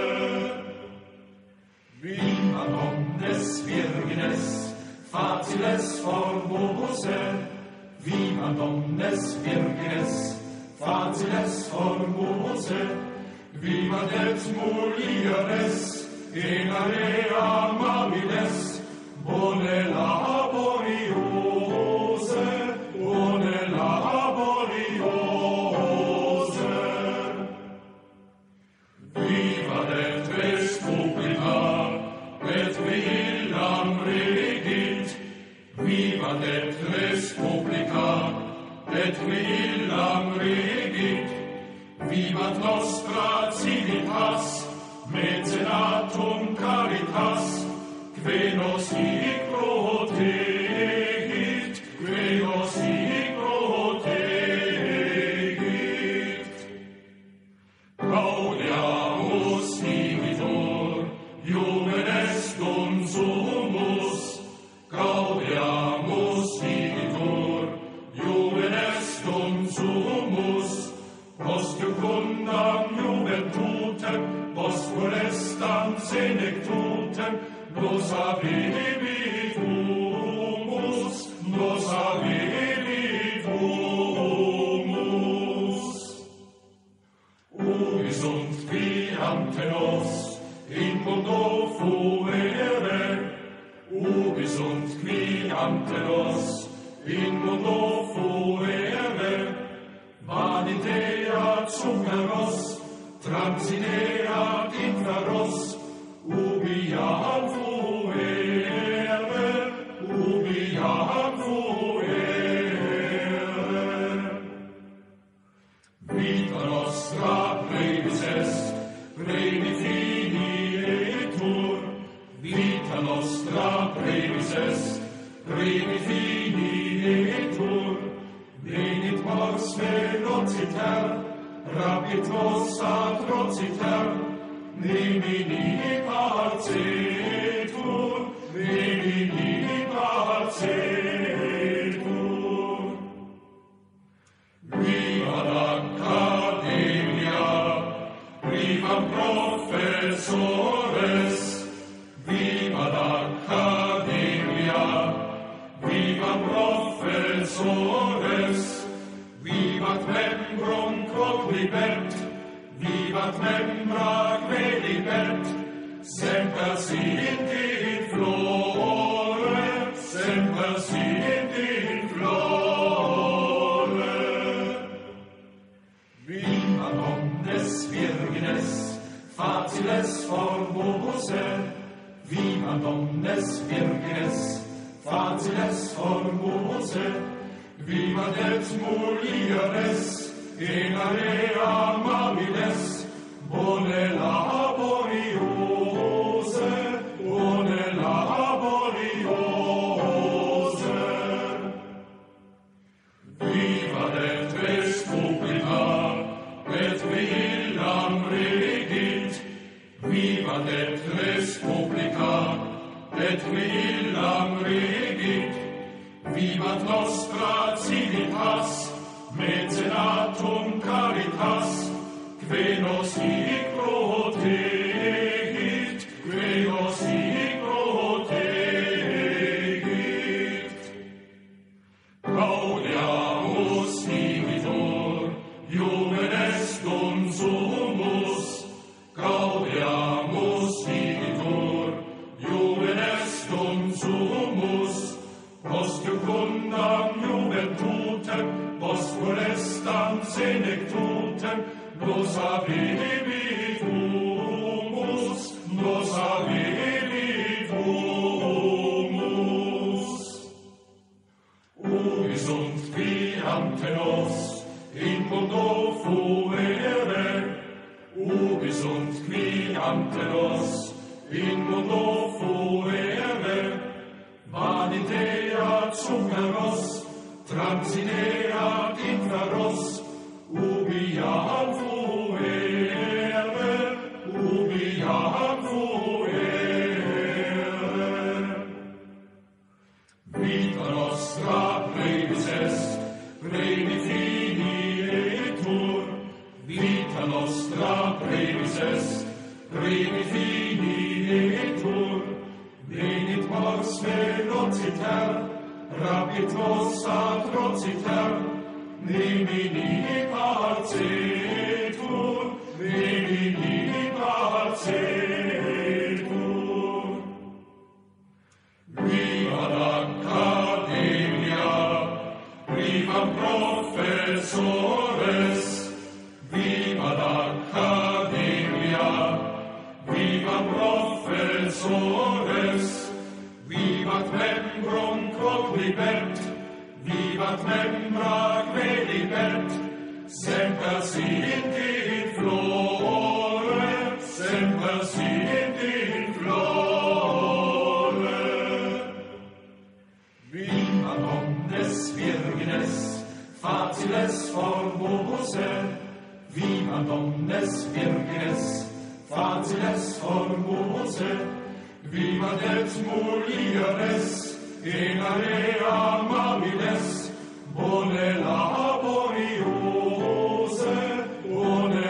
Viva omnes virgines, faciles formose, viva omnes virgines, faciles formose, vivat et mulieres, in area amabilis, bone laboriose, bone laboriose. Vivat et res publica, et illam regit, vivat et res publica, et illam regit, vivat nostra civitas, mecenatum caritas, que nos hic protegit, que nos hic protegit. Gaudiamus igitur, iumen estum sumus, gaudiamus igitur, iumen estum sumus, post iucundam juventutem, post forestam senectutem, nos habibifumus, nos habibifumus. Ubi sunt qui ante nos, in mundo fuere, ubi sunt qui ante nos, in mundo fuere, vanitea zuccaros, transiderat infraros, ubi iam fuere, ubi iam fuere. Vita nostra brevis est, brevi finietur, vita nostra brevis est, brevi finietur, venit mors velociter, rapit nos atrociter, nimini parcetur, nimini parcetur. Viva l'Accademia, viva professores, viva l'Accademia, viva professores, vivat membrum quodlibet, vivat membra quedibet, semper sit in flore, semper sit in flore. Viva omnes virgines, faciles formose, viva omnes virgines, faciles formose, vivat et mulieres, in area amabilis, bone laboriose, bone laboriose. Vivat et res publica, et illam regit, vivat et res publica, et illam regit, vivat nostra civitas, mecenatum caritas, que nos hic protegit, que nos hic protegit. Gaudiamus igitur, iumen estum sumus, gaudiamus igitur, iumen estum sumus, post iucundam juventutem, post forestam senectutem, nos habibifumus, nos habibifumus. ubi sunt qui ante nos, in mundo fuere, vanitea superos, transideat infraros, ubi iam fuere, ubi iam fuere. Vita nostra brevis est, brevi finitur, vita nostra brevis est, brevi finitur, venit mors velociter, rapit vos atrociter, nemini parcetur, nemini parcetur. Viva l'Accademia, viva professores, viva l'Accademia, viva professores, vivat membrum quodlibet, vivat membra quedibet, semper siit in flore, semper siit in flore. Viva omnes virgines, faciles formose, viva omnes virgines, faciles formose, vivat et mulieres, in area amabilis, bone laboriose, bone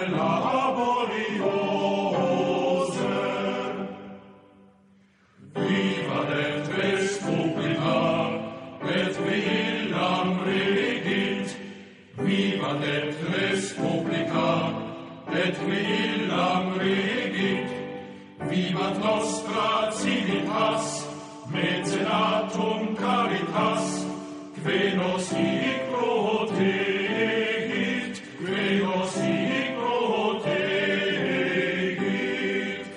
laboriose. Vivat et res publica, et illam regit, vivat et res publica, et illam regit, vivat nostra civitas, mecenatum caritas, que nos hic protegit, que nos hic protegit.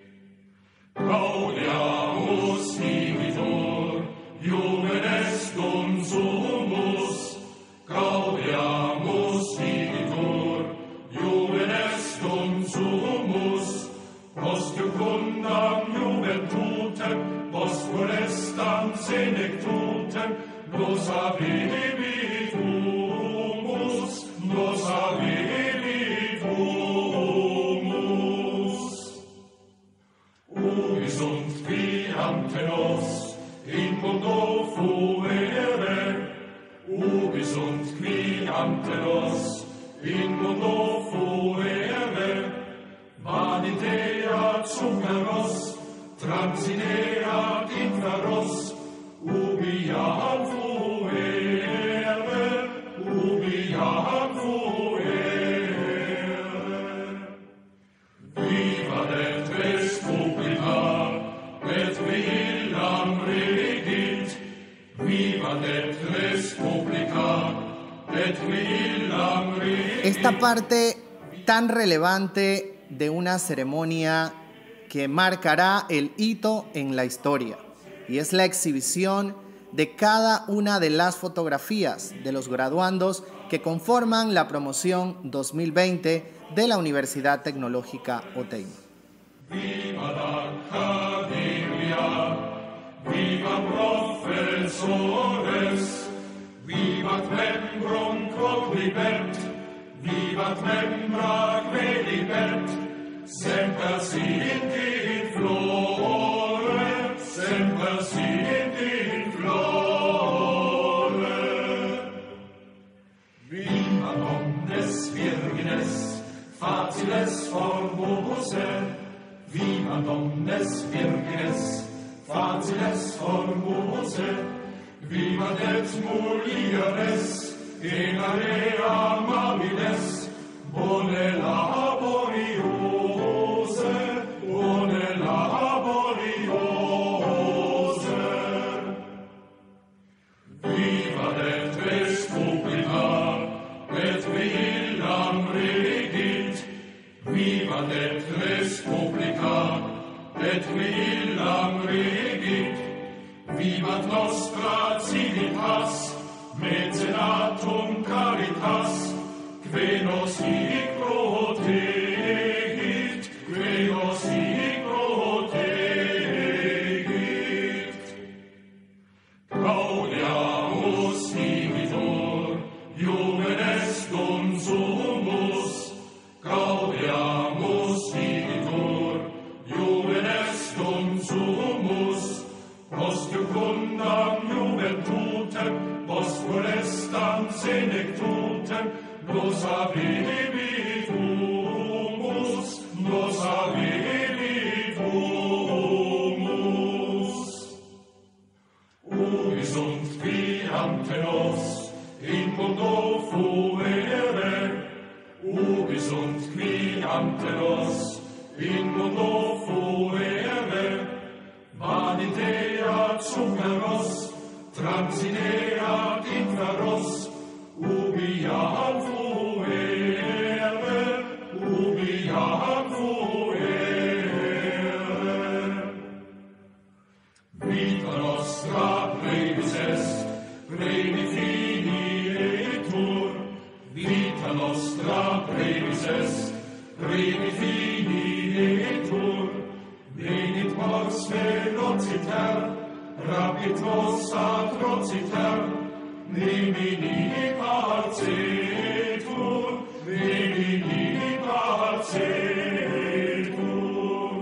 Gaudiamus igitur, iuven est consumus, gaudiamus igitur, iuven est consumus, post iucundam juventutem, post forestam senectutem, nos habibifumus, nos habibifumus. Ubi sunt qui ante nos, in mundo fuere, ubi sunt qui ante nos, in mundo fuere, vanitea superos, transideat infraros, ubi iam fuere, ubi iam fuere. Vivat et res publica, et illam regit, vivat et res publica, et illam regit.
Esta parte tan relevante de una ceremonia que marcará el hito en la historia, y es la exhibición de cada una de las fotografías de los graduandos que conforman la promoción dos mil veinte de la Universidad Tecnológica Oteima.
Viva l'Accademia, viva professores, vivat membrum quodlibet, vivat membra quedibet, semper siit in flore, semper siit in flore. Viva omnes virgines, faciles formose, viva omnes virgines, faciles formose, vivat et mulieres, in area amabilis, bone laboriose, bone laboriose. Vivat et res publica, et illam regit, vivat et res publica, et illam regit, vivat nostra civitas, mecenatum caritas, que nos hic protegit, nos avivitumus, nos avivitumus. Ubi sunt qui ante nos in mundo fuere, ubi sunt qui ante nos in mundo fuere, vanitea superos, transidea infraros, ubi iam fuere, ubi iam fuere. Vita nostra brevis est, brevi finietur, vita nostra brevis est, brevi finietur, venit mors velociter, rapit vos atrociter, nemini parcetur, nemini parcetur.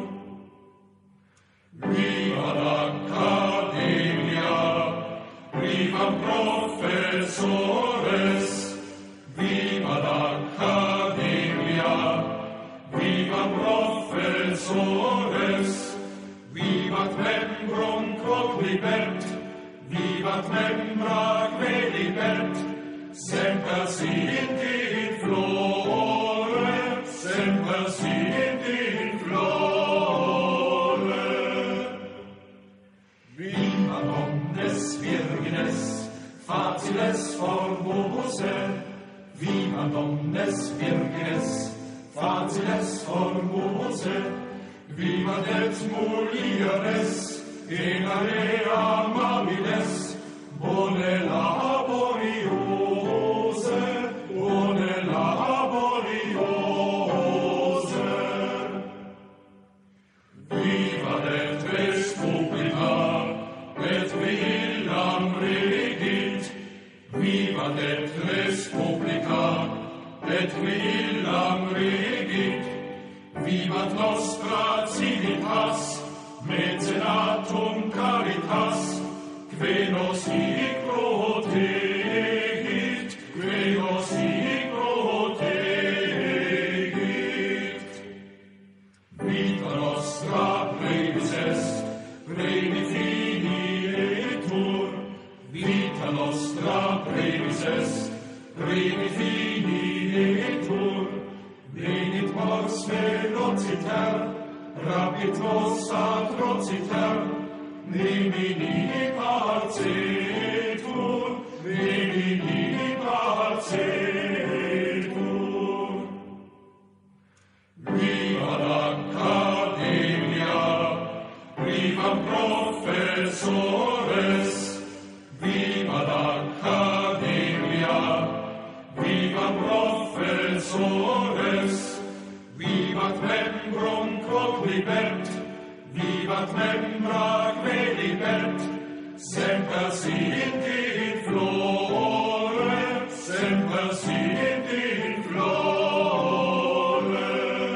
Viva l'Accademia, viva professores, viva l'Accademia, viva professores, vivat membrum quodlibet, vivat membra quedibet, semper sint in flore, semper sint in flore. Viva omnes virgines, faciles formose, viva omnes virgines, faciles formose, vivat et mulieres, in area amabilis, bone laboriose, bone laboriose. Vivat et res publica, et illam regit, vivat et res publica, et illam regit, vivat nostra civitas, mecenatum caritas, que nos hic protegit, que nos hic protegit. Vita nostra brevis est, brevi finietur, vita nostra brevis est, brevi finietur, venit mors velociter, rapit vos atrociter, nemini parcetur, nemini parcetur. Viva l'Accademia, viva professores, viva l'Accademia, viva professores, vivat membrum quodlibet, vivat membra quedibet, semper sint in flore, semper sint in flore.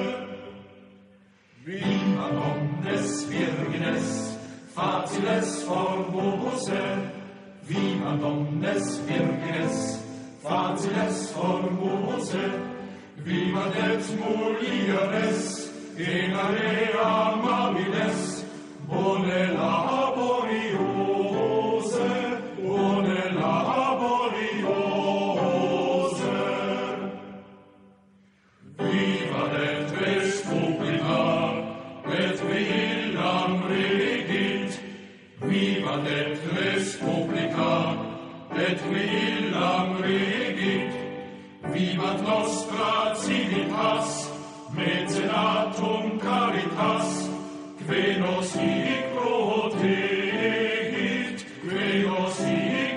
Viva omnes virgines, faciles formose, viva omnes virgines, faciles formose, vivat et mulieres, in area amabilis, bone laboriose, bone laboriose. Vivat et res publica, et illam regit, vivat et res publica, et illam regit, vivat nostra civitas, mecenatum caritas, que nos hic protegit, que nos hic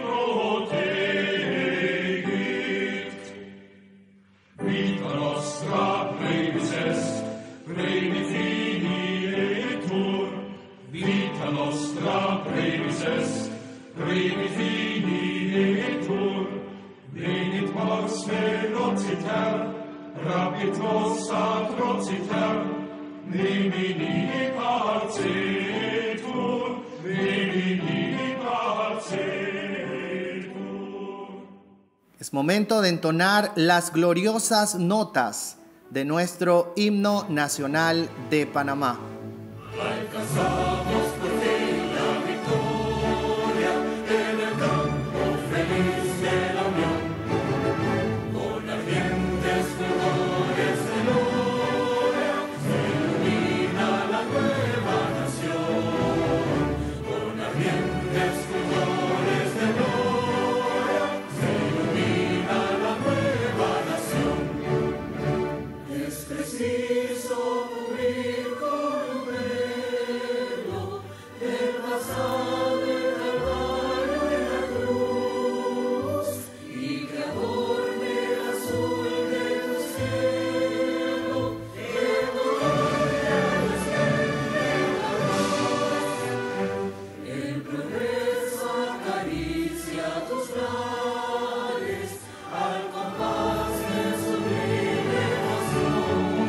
protegit. Vita nostra brevis est, brevi finietur, vita nostra brevis est, brevi finietur, venit mors velociter, rapit vos atrociter, nemini parcetur, nemini parcetur.
Es momento de entonar las gloriosas notas de nuestro himno nacional de Panamá.
Alcanzamos por fin la victoria en el campo feliz de la unión, con ardientes fulgores de gloria se ilumina la nueva nación, con ardientes fulgores de gloria se ilumina la nueva nación. Es preciso cubrir con un velo el pasado del Calvario en la cruz, y que adorne el azul de tu cielo, que gloria desciende la paz. El progreso acaricia tus lares al compás de sublime emoción.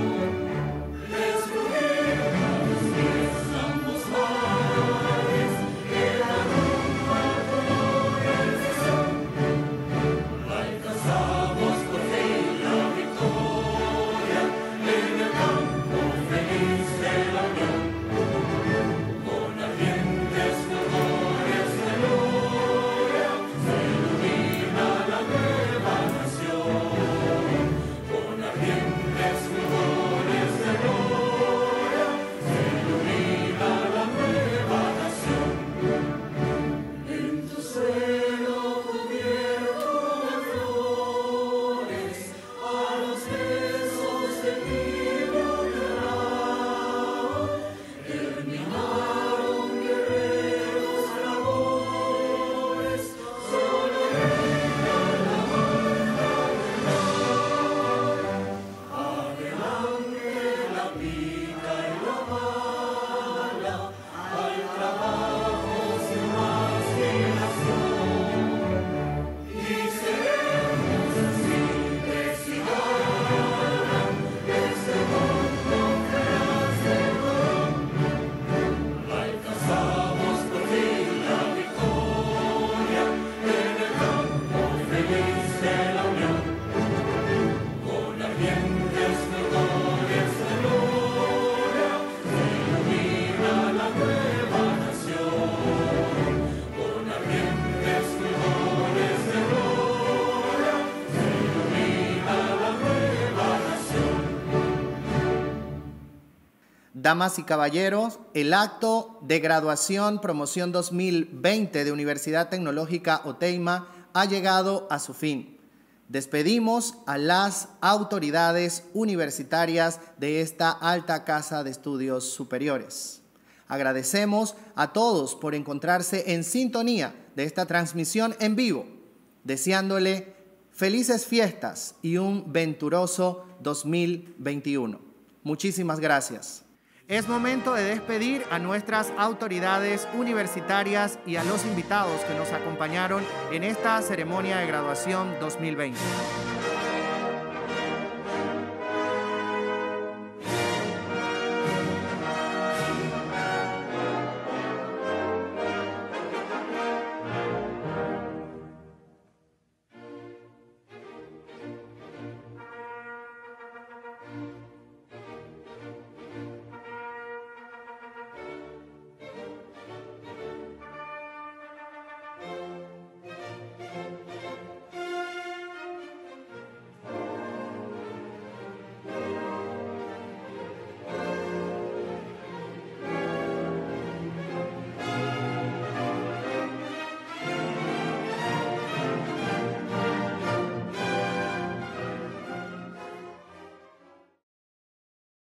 Descubrimos ambos mares que la rumba gloria son. Alcanzamos por fin la victoria en el campo feliz de la unión, con ardientes fulgores de gloria se ilumina la nueva nación, con ardientes fulgores de gloria se ilumina la nueva nación. En tu suelo cubierto de flores, a los besos de libro quebrado, terminaron guerreros labores, solo reina la marca del mar. Adelante la pica y la pala, al trabajo sin más dilación, y seremos así que sigan este mundo que hace color. Alcanzamos por fin la victoria en el campo feliz de la unión, con ardientes fulgores de gloria se ilumina la nueva nación, con ardientes fulgores de gloria se ilumina la nueva nación.
Damas y caballeros, el acto de graduación promoción dos mil veinte de Universidad Tecnológica Oteima ha llegado a su fin. Despedimos a las autoridades universitarias de esta alta casa de estudios superiores. Agradecemos a todos por encontrarse en sintonía de esta transmisión en vivo, deseándole felices fiestas y un venturoso dos mil veintiuno. Muchísimas gracias. Es momento de despedir a nuestras autoridades universitarias y a los invitados que nos acompañaron en esta ceremonia de graduación dos mil veinte.